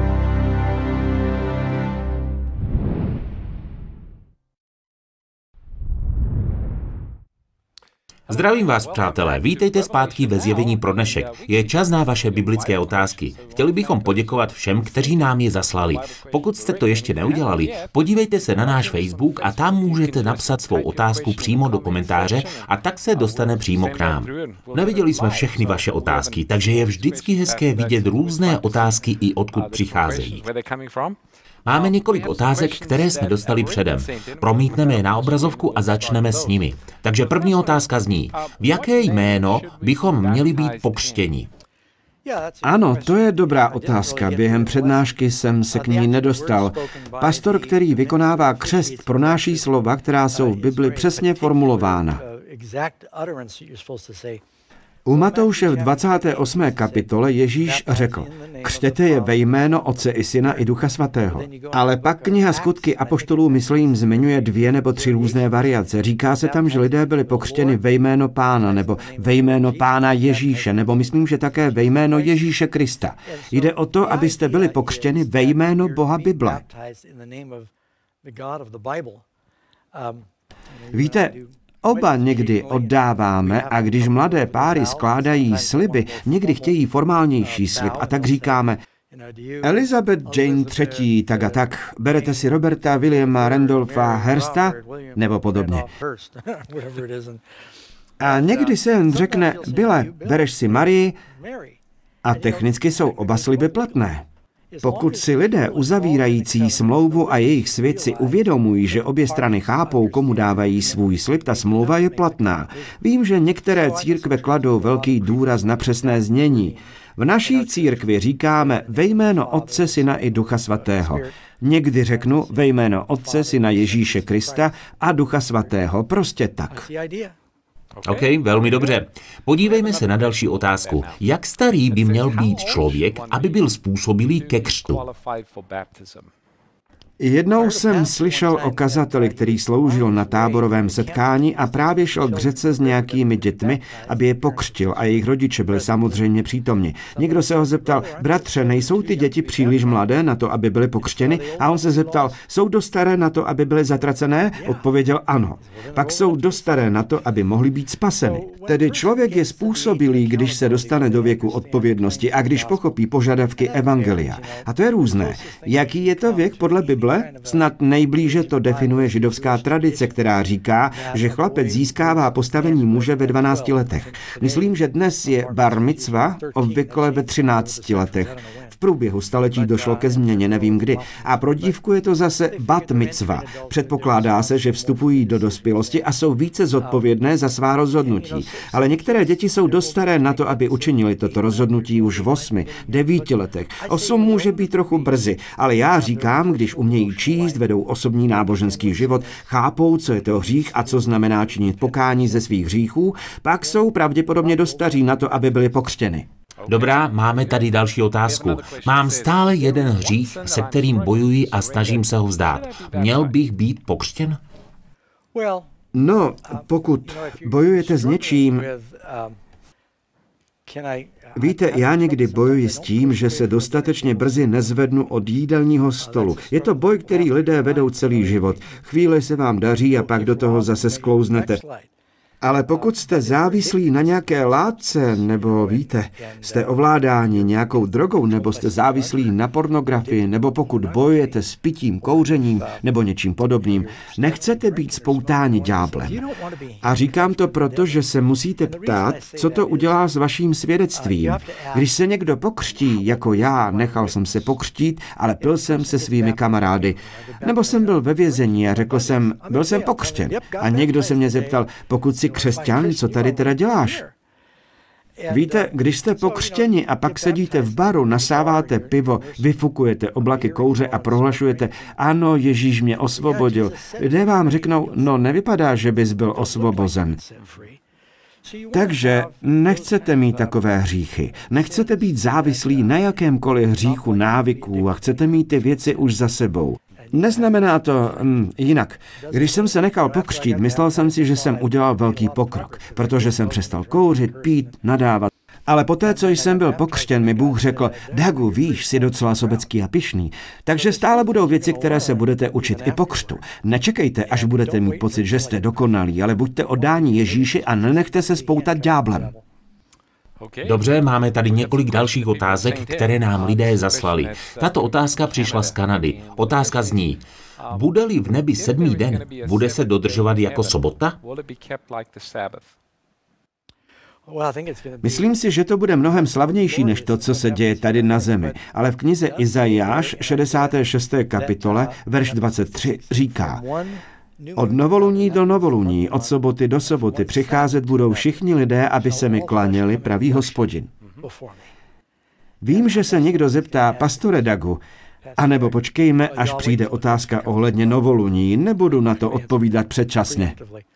Zdravím vás, přátelé, vítejte zpátky ve Zjevení pro dnešek. Je čas na vaše biblické otázky. Chtěli bychom poděkovat všem, kteří nám je zaslali. Pokud jste to ještě neudělali, podívejte se na náš Facebook a tam můžete napsat svou otázku přímo do komentáře a tak se dostane přímo k nám. Neviděli jsme všechny vaše otázky, takže je vždycky hezké vidět různé otázky i odkud přicházejí. Máme několik otázek, které jsme dostali předem. Promítneme je na obrazovku a začneme s nimi. Takže první otázka zní, v jaké jméno bychom měli být pokřtěni? Ano, to je dobrá otázka. Během přednášky jsem se k ní nedostal. Pastor, který vykonává křest, pronáší slova, která jsou v Bibli přesně formulována. U Matouše v dvacáté osmé kapitole Ježíš řekl: křtěte je ve jméno Otce i Syna i Ducha Svatého. Ale pak kniha Skutky apoštolů, myslím, zmiňuje dvě nebo tři různé variace. Říká se tam, že lidé byli pokřtěni ve jméno Pána, nebo ve jméno Pána Ježíše, nebo myslím, že také ve jméno Ježíše Krista. Jde o to, abyste byli pokřtěni ve jméno Boha Bible. Víte, oba někdy oddáváme a když mladé páry skládají sliby, někdy chtějí formálnější slib a tak říkáme: Elizabeth Jane třetí, tak a tak, berete si Roberta, Williama, Randolpha, Hersta, nebo podobně. A někdy se jen řekne: Bille, bereš si Marii, a technicky jsou oba sliby platné. Pokud si lidé uzavírající smlouvu a jejich svědci uvědomují, že obě strany chápou, komu dávají svůj slib, ta smlouva je platná. Vím, že některé církve kladou velký důraz na přesné znění. V naší církvi říkáme ve jméno Otce, Syna i Ducha Svatého. Někdy řeknu ve jméno Otce, Syna Ježíše Krista a Ducha Svatého, prostě tak. OK, velmi dobře. Podívejme se na další otázku. Jak starý by měl být člověk, aby byl způsobilý ke křtu? Jednou jsem slyšel o kazateli, který sloužil na táborovém setkání a právě šel k řece s nějakými dětmi, aby je pokřtil, a jejich rodiče byli samozřejmě přítomni. Někdo se ho zeptal: bratře, nejsou ty děti příliš mladé na to, aby byly pokřtěny? A on se zeptal: jsou dost staré na to, aby byly zatracené? Odpověděl: ano. Pak jsou dost staré na to, aby mohly být spaseny. Tedy člověk je způsobilý, když se dostane do věku odpovědnosti a když pochopí požadavky evangelia. A to je různé. Jaký je to věk podle Bible? Snad nejblíže to definuje židovská tradice, která říká, že chlapec získává postavení muže ve dvanácti letech. Myslím, že dnes je bar micva obvykle ve třinácti letech. V průběhu staletí došlo ke změně, nevím kdy. A pro dívku je to zase bat micva. Předpokládá se, že vstupují do dospělosti a jsou více zodpovědné za svá rozhodnutí. Ale některé děti jsou dost staré na to, aby učinili toto rozhodnutí už v osmi, devíti letech. Osm může být trochu brzy, ale já říkám, když umějí číst, vedou osobní náboženský život, chápou, co je to hřích a co znamená činit pokání ze svých hříchů, pak jsou pravděpodobně dost staří na to, aby byli pokřtěni. Dobrá, máme tady další otázku. Mám stále jeden hřích, se kterým bojuji a snažím se ho vzdát. Měl bych být pokřtěn? No, pokud bojujete s něčím... Víte, já někdy bojuji s tím, že se dostatečně brzy nezvednu od jídelního stolu. Je to boj, který lidé vedou celý život. Chvíli se vám daří a pak do toho zase sklouznete. Ale pokud jste závislí na nějaké látce, nebo víte, jste ovládáni nějakou drogou, nebo jste závislí na pornografii, nebo pokud bojujete s pitím, kouřením, nebo něčím podobným, nechcete být spoutáni ďáblem. A říkám to proto, že se musíte ptát, co to udělá s vaším svědectvím. Když se někdo pokřtí, jako já, nechal jsem se pokřtít, ale pil jsem se svými kamarády. Nebo jsem byl ve vězení a řekl jsem, byl jsem pokřtěn. A někdo se mě zeptal, pokud si křesťan, co tady teda děláš? Víte, když jste pokřtěni a pak sedíte v baru, nasáváte pivo, vyfukujete oblaky kouře a prohlašujete: ano, Ježíš mě osvobodil. Lidé vám řeknou: no, nevypadá, že bys byl osvobozen. Takže nechcete mít takové hříchy. Nechcete být závislí na jakémkoliv hříchu návyků a chcete mít ty věci už za sebou. Neznamená to hm, jinak. Když jsem se nechal pokřtít, myslel jsem si, že jsem udělal velký pokrok, protože jsem přestal kouřit, pít, nadávat. Ale poté, co jsem byl pokřtěn, mi Bůh řekl: Dagu, víš, jsi docela sobecký a pyšný, takže stále budou věci, které se budete učit i po křtu. Nečekejte, až budete mít pocit, že jste dokonalí, ale buďte oddáni Ježíši a nenechte se spoutat ďáblem. Dobře, máme tady několik dalších otázek, které nám lidé zaslali. Tato otázka přišla z Kanady. Otázka zní: bude-li v nebi sedmý den, bude se dodržovat jako sobota? Myslím si, že to bude mnohem slavnější než to, co se děje tady na zemi. Ale v knize Izajáš, šedesáté šesté kapitole, verš dvacet tři, říká: od novoluní do novoluní, od soboty do soboty přicházet budou všichni lidé, aby se mi klaněli, pravý Hospodin. Vím, že se někdo zeptá: pastore Dagu, anebo počkejme, až přijde otázka ohledně novoluní, nebudu na to odpovídat předčasně.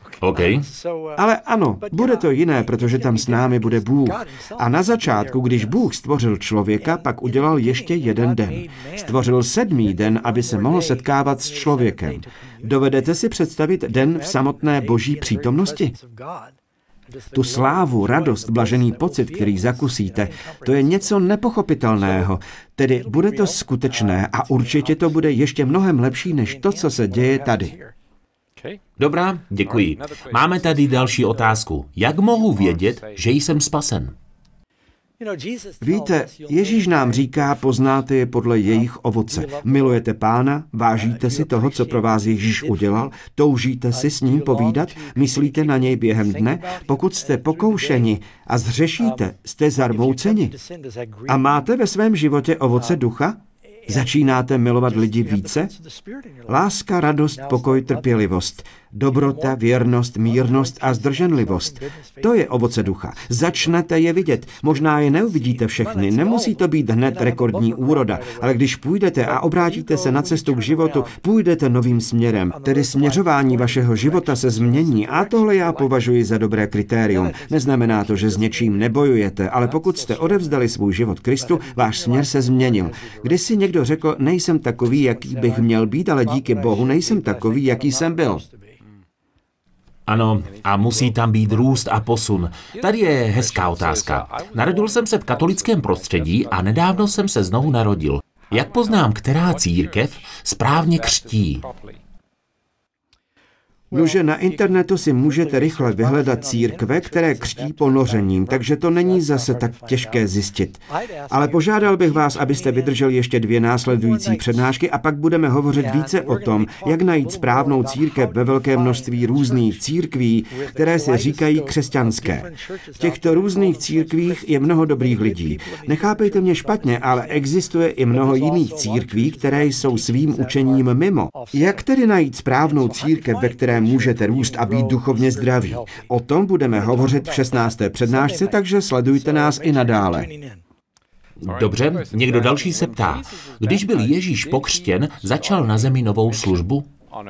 OK. Ale ano, bude to jiné, protože tam s námi bude Bůh. A na začátku, když Bůh stvořil člověka, pak udělal ještě jeden den. Stvořil sedmý den, aby se mohl setkávat s člověkem. Dovedete si představit den v samotné boží přítomnosti? Tu slávu, radost, blažený pocit, který zakusíte, to je něco nepochopitelného. Tedy bude to skutečné a určitě to bude ještě mnohem lepší, než to, co se děje tady. Dobrá, děkuji. Máme tady další otázku. Jak mohu vědět, že jsem spasen? Víte, Ježíš nám říká, poznáte je podle jejich ovoce. Milujete Pána, vážíte si toho, co pro vás Ježíš udělal, toužíte si s ním povídat, myslíte na něj během dne, pokud jste pokoušeni a zhřešíte, jste zarmouceni. A máte ve svém životě ovoce ducha? Začínáte milovat lidi více? Láska, radost, pokoj, trpělivost, dobrota, věrnost, mírnost a zdrženlivost. To je ovoce ducha. Začnete je vidět. Možná je neuvidíte všechny, nemusí to být hned rekordní úroda, ale když půjdete a obrátíte se na cestu k životu, půjdete novým směrem, tedy směřování vašeho života se změní a tohle já považuji za dobré kritérium. Neznamená to, že s něčím nebojujete, ale pokud jste odevzdali svůj život Kristu, váš směr se změnil. Když si někdo řekl, nejsem takový, jaký bych měl být, ale díky Bohu nejsem takový, jaký jsem byl. Ano, a musí tam být růst a posun. Tady je hezká otázka. Narodil jsem se v katolickém prostředí a nedávno jsem se znovu narodil. Jak poznám, která církev správně křtí? Nože na internetu si můžete rychle vyhledat církve, které křtí ponořením, takže to není zase tak těžké zjistit. Ale požádal bych vás, abyste vydrželi ještě dvě následující přednášky a pak budeme hovořit více o tom, jak najít správnou církev ve velkém množství různých církví, které se říkají křesťanské. V těchto různých církvích je mnoho dobrých lidí. Nechápejte mě špatně, ale existuje i mnoho jiných církví, které jsou svým učením mimo. Jak tedy najít správnou církev, ve které můžete růst a být duchovně zdraví? O tom budeme hovořit v šestnácté přednášce, takže sledujte nás i nadále. Dobře, někdo další se ptá. Když byl Ježíš pokřtěn, začal na zemi novou službu?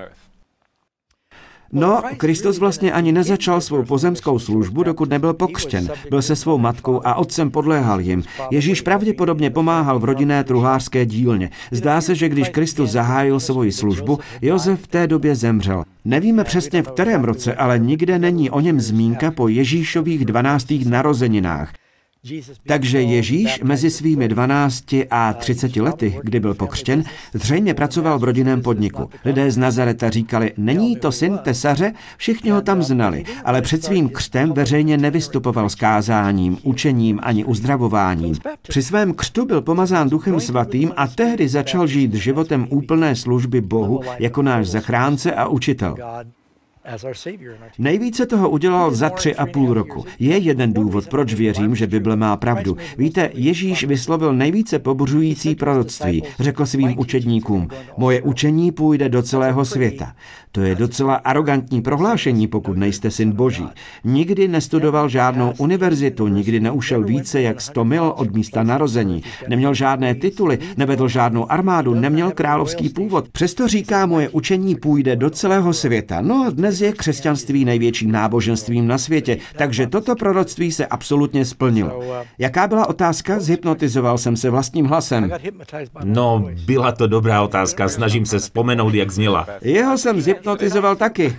No, Kristus vlastně ani nezačal svou pozemskou službu, dokud nebyl pokřtěn. Byl se svou matkou a otcem podléhal jim. Ježíš pravděpodobně pomáhal v rodinné truhlářské dílně. Zdá se, že když Kristus zahájil svoji službu, Josef v té době zemřel. Nevíme přesně v kterém roce, ale nikde není o něm zmínka po Ježíšových dvanáctých narozeninách. Takže Ježíš mezi svými dvanácti a třiceti lety, kdy byl pokřtěn, zřejmě pracoval v rodinném podniku. Lidé z Nazareta říkali, není to syn tesaře? Všichni ho tam znali, ale před svým křtem veřejně nevystupoval s kázáním, učením ani uzdravováním. Při svém křtu byl pomazán Duchem svatým a tehdy začal žít životem úplné služby Bohu jako náš zachránce a učitel. Nejvíce toho udělal za tři a půl roku. Je jeden důvod, proč věřím, že Bible má pravdu. Víte, Ježíš vyslovil nejvíce pobuřující proroctví. Řekl svým učedníkům, moje učení půjde do celého světa. To je docela arrogantní prohlášení, pokud nejste syn Boží. Nikdy nestudoval žádnou univerzitu, nikdy neušel více jak sto mil od místa narození. Neměl žádné tituly, nevedl žádnou armádu, neměl královský původ. Přesto říká, moje učení půjde do celého světa. No a dnes je křesťanství největším náboženstvím na světě, takže toto proroctví se absolutně splnilo. Jaká byla otázka? Zhypnotizoval jsem se vlastním hlasem. No, byla to dobrá otázka, snažím se vzpomenout, jak zněla. Jeho jsem zhypnotizoval taky.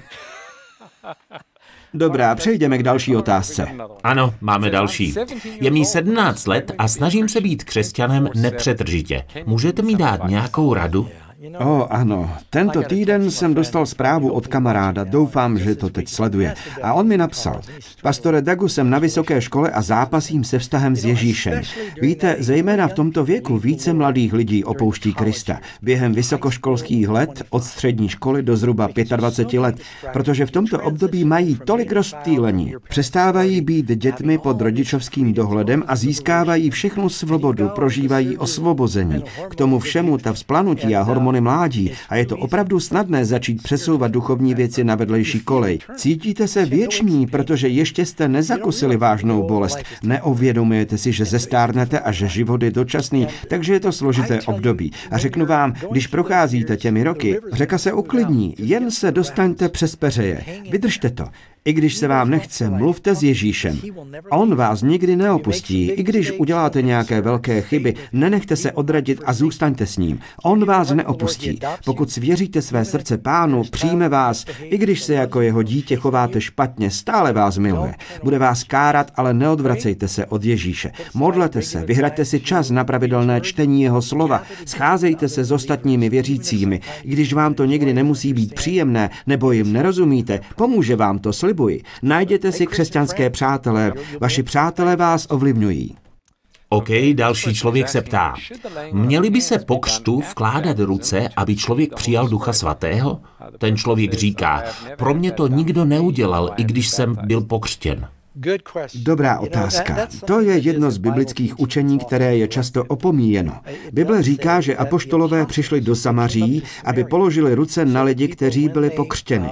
Dobrá, přejdeme k další otázce. Ano, máme další. Je mi sedmnáct let a snažím se být křesťanem nepřetržitě. Můžete mi dát nějakou radu? O, ano. Tento týden jsem dostal zprávu od kamaráda, doufám, že to teď sleduje. A on mi napsal, pastore Dagu, jsem na vysoké škole a zápasím se vztahem s Ježíšem. Víte, zejména v tomto věku více mladých lidí opouští Krista. Během vysokoškolských let, od střední školy do zhruba dvaceti pěti let, protože v tomto období mají tolik rozptýlení. Přestávají být dětmi pod rodičovským dohledem a získávají všechnu svobodu, prožívají osvobození. K tomu všemu ta vzplanutí a hormony hormony mládí a je to opravdu snadné začít přesouvat duchovní věci na vedlejší kolej. Cítíte se věční, protože ještě jste nezakusili vážnou bolest. Neuvědomujete si, že zestárnete a že život je dočasný, takže je to složité období. A řeknu vám, když procházíte těmi roky, řeka se uklidní, jen se dostaňte přes peřeje. Vydržte to. I když se vám nechce, mluvte s Ježíšem. On vás nikdy neopustí. I když uděláte nějaké velké chyby, nenechte se odradit a zůstaňte s ním. On vás neopustí. Pokud svěříte své srdce Pánu, přijme vás, i když se jako jeho dítě chováte špatně, stále vás miluje. Bude vás kárat, ale neodvracejte se od Ježíše. Modlete se, vyhraďte si čas na pravidelné čtení jeho slova, scházejte se s ostatními věřícími. I když vám to někdy nemusí být příjemné, nebo jim nerozumíte, pomůže vám to, slibuji. Najděte si křesťanské přátelé, vaši přátelé vás ovlivňují. OK, další člověk se ptá, měli by se po křtu vkládat ruce, aby člověk přijal Ducha Svatého? Ten člověk říká, pro mě to nikdo neudělal, i když jsem byl pokřtěn. Dobrá otázka. To je jedno z biblických učení, které je často opomíjeno. Bible říká, že apoštolové přišli do Samaří, aby položili ruce na lidi, kteří byli pokřtěni.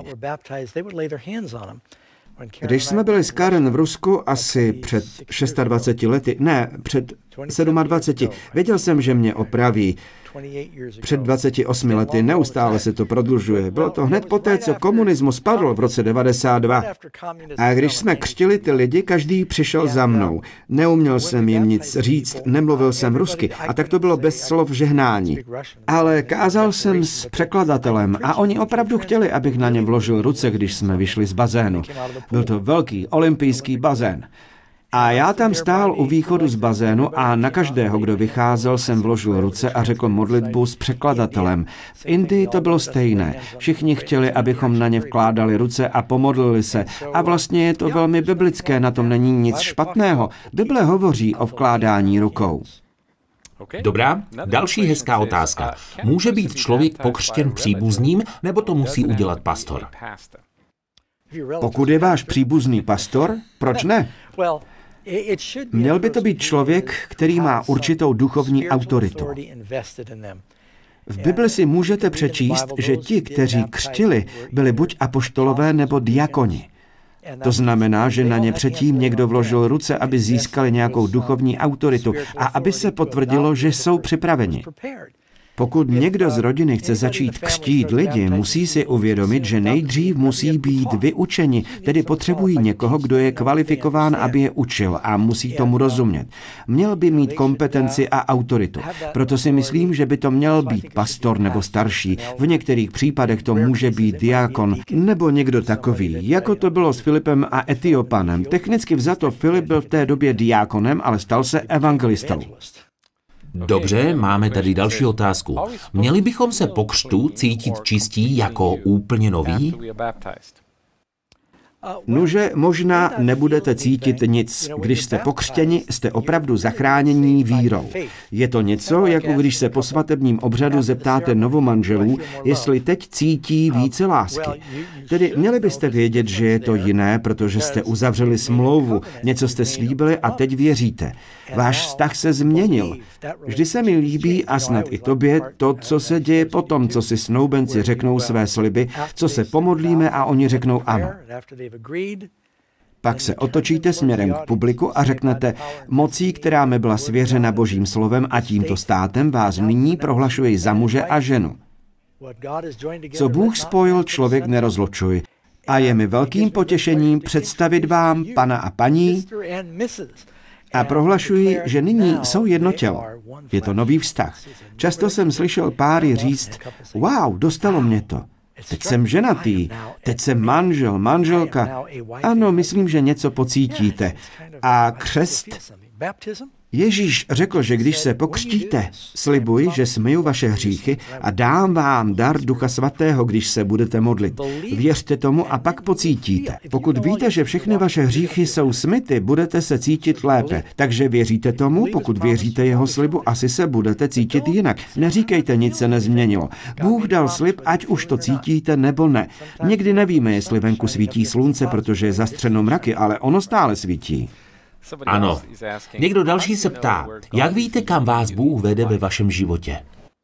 Když jsme byli s Karen v Rusku asi před dvaceti šesti lety, ne, před dvaceti sedmi, věděl jsem, že mě opraví. Před dvaceti osmi lety neustále se to prodlužuje. Bylo to hned poté, co komunismus spadl v roce devadesát dva. A když jsme křtili ty lidi, každý přišel za mnou. Neuměl jsem jim nic říct, nemluvil jsem rusky a tak to bylo bez slov žehnání. Ale kázal jsem s překladatelem a oni opravdu chtěli, abych na ně vložil ruce, když jsme vyšli z bazénu. Byl to velký olympijský bazén. A já tam stál u východu z bazénu a na každého, kdo vycházel, jsem vložil ruce a řekl modlitbu s překladatelem. V Indii to bylo stejné. Všichni chtěli, abychom na ně vkládali ruce a pomodlili se. A vlastně je to velmi biblické, na tom není nic špatného. Bible hovoří o vkládání rukou. Dobrá, další hezká otázka. Může být člověk pokřtěn příbuzným, nebo to musí udělat pastor? Pokud je váš příbuzný pastor, proč ne? Měl by to být člověk, který má určitou duchovní autoritu. V Bibli si můžete přečíst, že ti, kteří křtili, byli buď apoštolové nebo diakoni. To znamená, že na ně předtím někdo vložil ruce, aby získali nějakou duchovní autoritu a aby se potvrdilo, že jsou připraveni. Pokud někdo z rodiny chce začít křtít lidi, musí si uvědomit, že nejdřív musí být vyučeni, tedy potřebují někoho, kdo je kvalifikován, aby je učil a musí tomu rozumět. Měl by mít kompetenci a autoritu. Proto si myslím, že by to měl být pastor nebo starší. V některých případech to může být diákon nebo někdo takový, jako to bylo s Filipem a Etiopanem. Technicky vzato Filip byl v té době diákonem, ale stal se evangelistou. Dobře, máme tady další otázku. Měli bychom se po křtu cítit čistí jako úplně noví? Nuže, možná nebudete cítit nic. Když jste pokřtěni, jste opravdu zachránění vírou. Je to něco, jako když se po svatebním obřadu zeptáte novomanželů, jestli teď cítí více lásky. Tedy měli byste vědět, že je to jiné, protože jste uzavřeli smlouvu, něco jste slíbili a teď věříte. Váš vztah se změnil. Vždy se mi líbí a snad i tobě to, co se děje potom, co si snoubenci řeknou své sliby, co se pomodlíme a oni řeknou ano. Pak se otočíte směrem k publiku a řeknete, mocí, která mi byla svěřena Božím slovem a tímto státem, vás nyní prohlašuji za muže a ženu. Co Bůh spojil, člověk nerozlučuj. A je mi velkým potěšením představit vám pana a paní a prohlašuji, že nyní jsou jedno tělo. Je to nový vztah. Často jsem slyšel páry říct, wow, dostalo mě to. Teď jsem ženatý, teď jsem manžel, manželka. Ano, myslím, že něco pocítíte. A křest? Ježíš řekl, že když se pokřtíte, slibuji, že smiju vaše hříchy a dám vám dar Ducha Svatého, když se budete modlit. Věřte tomu a pak pocítíte. Pokud víte, že všechny vaše hříchy jsou smyty, budete se cítit lépe. Takže věříte tomu, pokud věříte jeho slibu, asi se budete cítit jinak. Neříkejte, nic se nezměnilo. Bůh dal slib, ať už to cítíte nebo ne. Někdy nevíme, jestli venku svítí slunce, protože je zastřeno mraky, ale ono stále svítí. Ano. Někdo další se ptá, jak víte, kam vás Bůh vede ve vašem životě?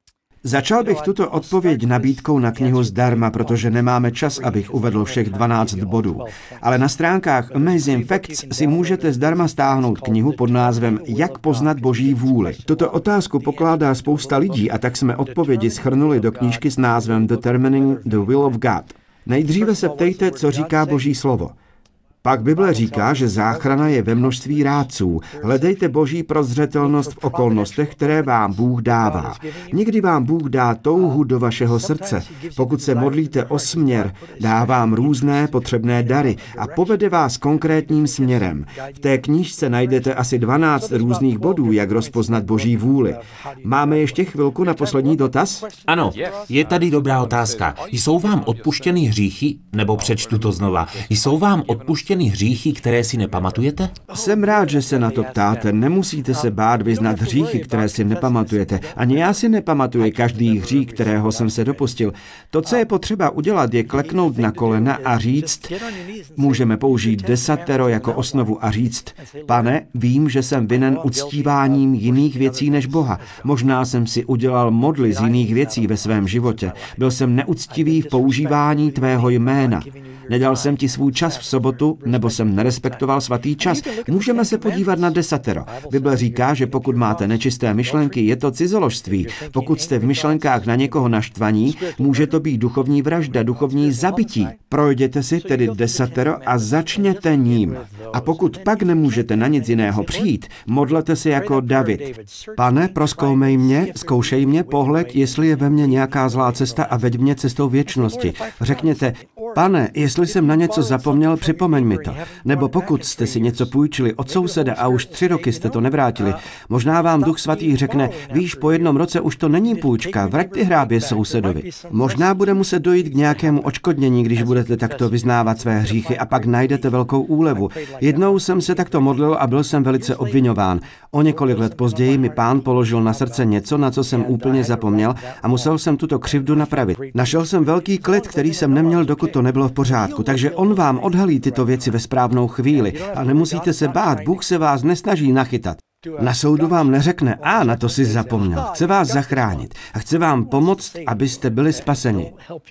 Začal bych tuto odpověď nabídkou na knihu zdarma, protože nemáme čas, abych uvedl všech dvanáct bodů. Ale na stránkách Amazing Facts si můžete zdarma stáhnout knihu pod názvem Jak poznat Boží vůli. Tuto otázku pokládá spousta lidí a tak jsme odpovědi shrnuli do knížky s názvem Determining the Will of God. Nejdříve se ptejte, co říká Boží slovo. Pak Bible říká, že záchrana je ve množství rádců. Hledejte Boží prozřetelnost v okolnostech, které vám Bůh dává. Někdy vám Bůh dá touhu do vašeho srdce. Pokud se modlíte o směr, dá vám různé potřebné dary a povede vás konkrétním směrem. V té knížce najdete asi dvanáct různých bodů, jak rozpoznat Boží vůli. Máme ještě chvilku na poslední dotaz? Ano, je tady dobrá otázka. Jsou vám odpuštěny hříchy? Nebo přečtu to znova. Jsou vám odpuštěny hříchy, které si nepamatujete? Jsem rád, že se na to ptáte. Nemusíte se bát vyznat hříchy, které si nepamatujete. Ani já si nepamatuji každý hřích, kterého jsem se dopustil. To, co je potřeba udělat, je kleknout na kolena a říct, můžeme použít desatero jako osnovu a říct, Pane, vím, že jsem vinen uctíváním jiných věcí než Boha. Možná jsem si udělal modly z jiných věcí ve svém životě. Byl jsem neuctivý v používání tvého jména. Nedal jsem ti svůj čas v sobotu, nebo jsem nerespektoval svatý čas. Můžeme se podívat na desatero. Bible říká, že pokud máte nečisté myšlenky, je to cizoložství. Pokud jste v myšlenkách na někoho naštvaní, může to být duchovní vražda, duchovní zabití. Projděte si tedy desatero a začněte ním. A pokud pak nemůžete na nic jiného přijít, modlete se jako David. Pane, prozkoumej mě, zkoušej mě, pohled, jestli je ve mně nějaká zlá cesta a veď mě cestou věčnosti. Řekněte, Pane, jestli jsem na něco zapomněl, připomeň mi to. Nebo pokud jste si něco půjčili od souseda a už tři roky jste to nevrátili, možná vám Duch Svatý řekne, víš, po jednom roce už to není půjčka, vrať ty hrábě sousedovi. Možná bude muset dojít k nějakému odškodnění, když budete takto vyznávat své hříchy a pak najdete velkou úlevu. Jednou jsem se takto modlil a byl jsem velice obviňován. O několik let později mi Pán položil na srdce něco, na co jsem úplně zapomněl a musel jsem tuto křivdu napravit. Našel jsem velký klid, který jsem neměl, dokud to nebylo v pořádku, takže on vám odhalí tyto věci ve správnou chvíli a nemusíte se bát, Bůh se vás nesnaží nachytat. Na soudu vám neřekne, a na to si zapomněl, chce vás zachránit a chce vám pomoct, abyste byli spaseni.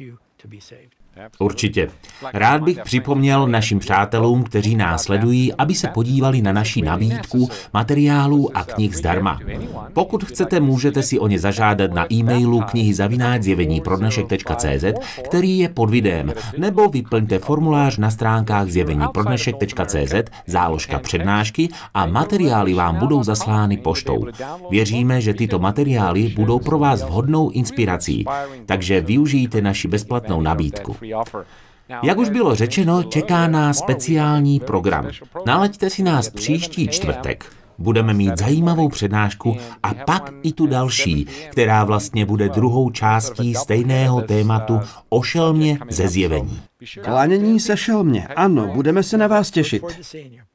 Určitě. Rád bych připomněl našim přátelům, kteří nás sledují, aby se podívali na naši nabídku materiálů a knih zdarma. Pokud chcete, můžete si o ně zažádat na e-mailu knihy zavináč zjevení pro dnešek tečka cé zet, který je pod videem, nebo vyplňte formulář na stránkách zjevení pro dnešek tečka cé zet, záložka přednášky a materiály vám budou zaslány poštou. Věříme, že tyto materiály budou pro vás vhodnou inspirací, takže využijte naši bezplatnou nabídku. Jak už bylo řečeno, čeká nás speciální program. Nalaďte si nás příští čtvrtek. Budeme mít zajímavou přednášku a pak i tu další, která vlastně bude druhou částí stejného tématu o šelmě ze zjevení. Klánění se šelmě. Ano, budeme se na vás těšit.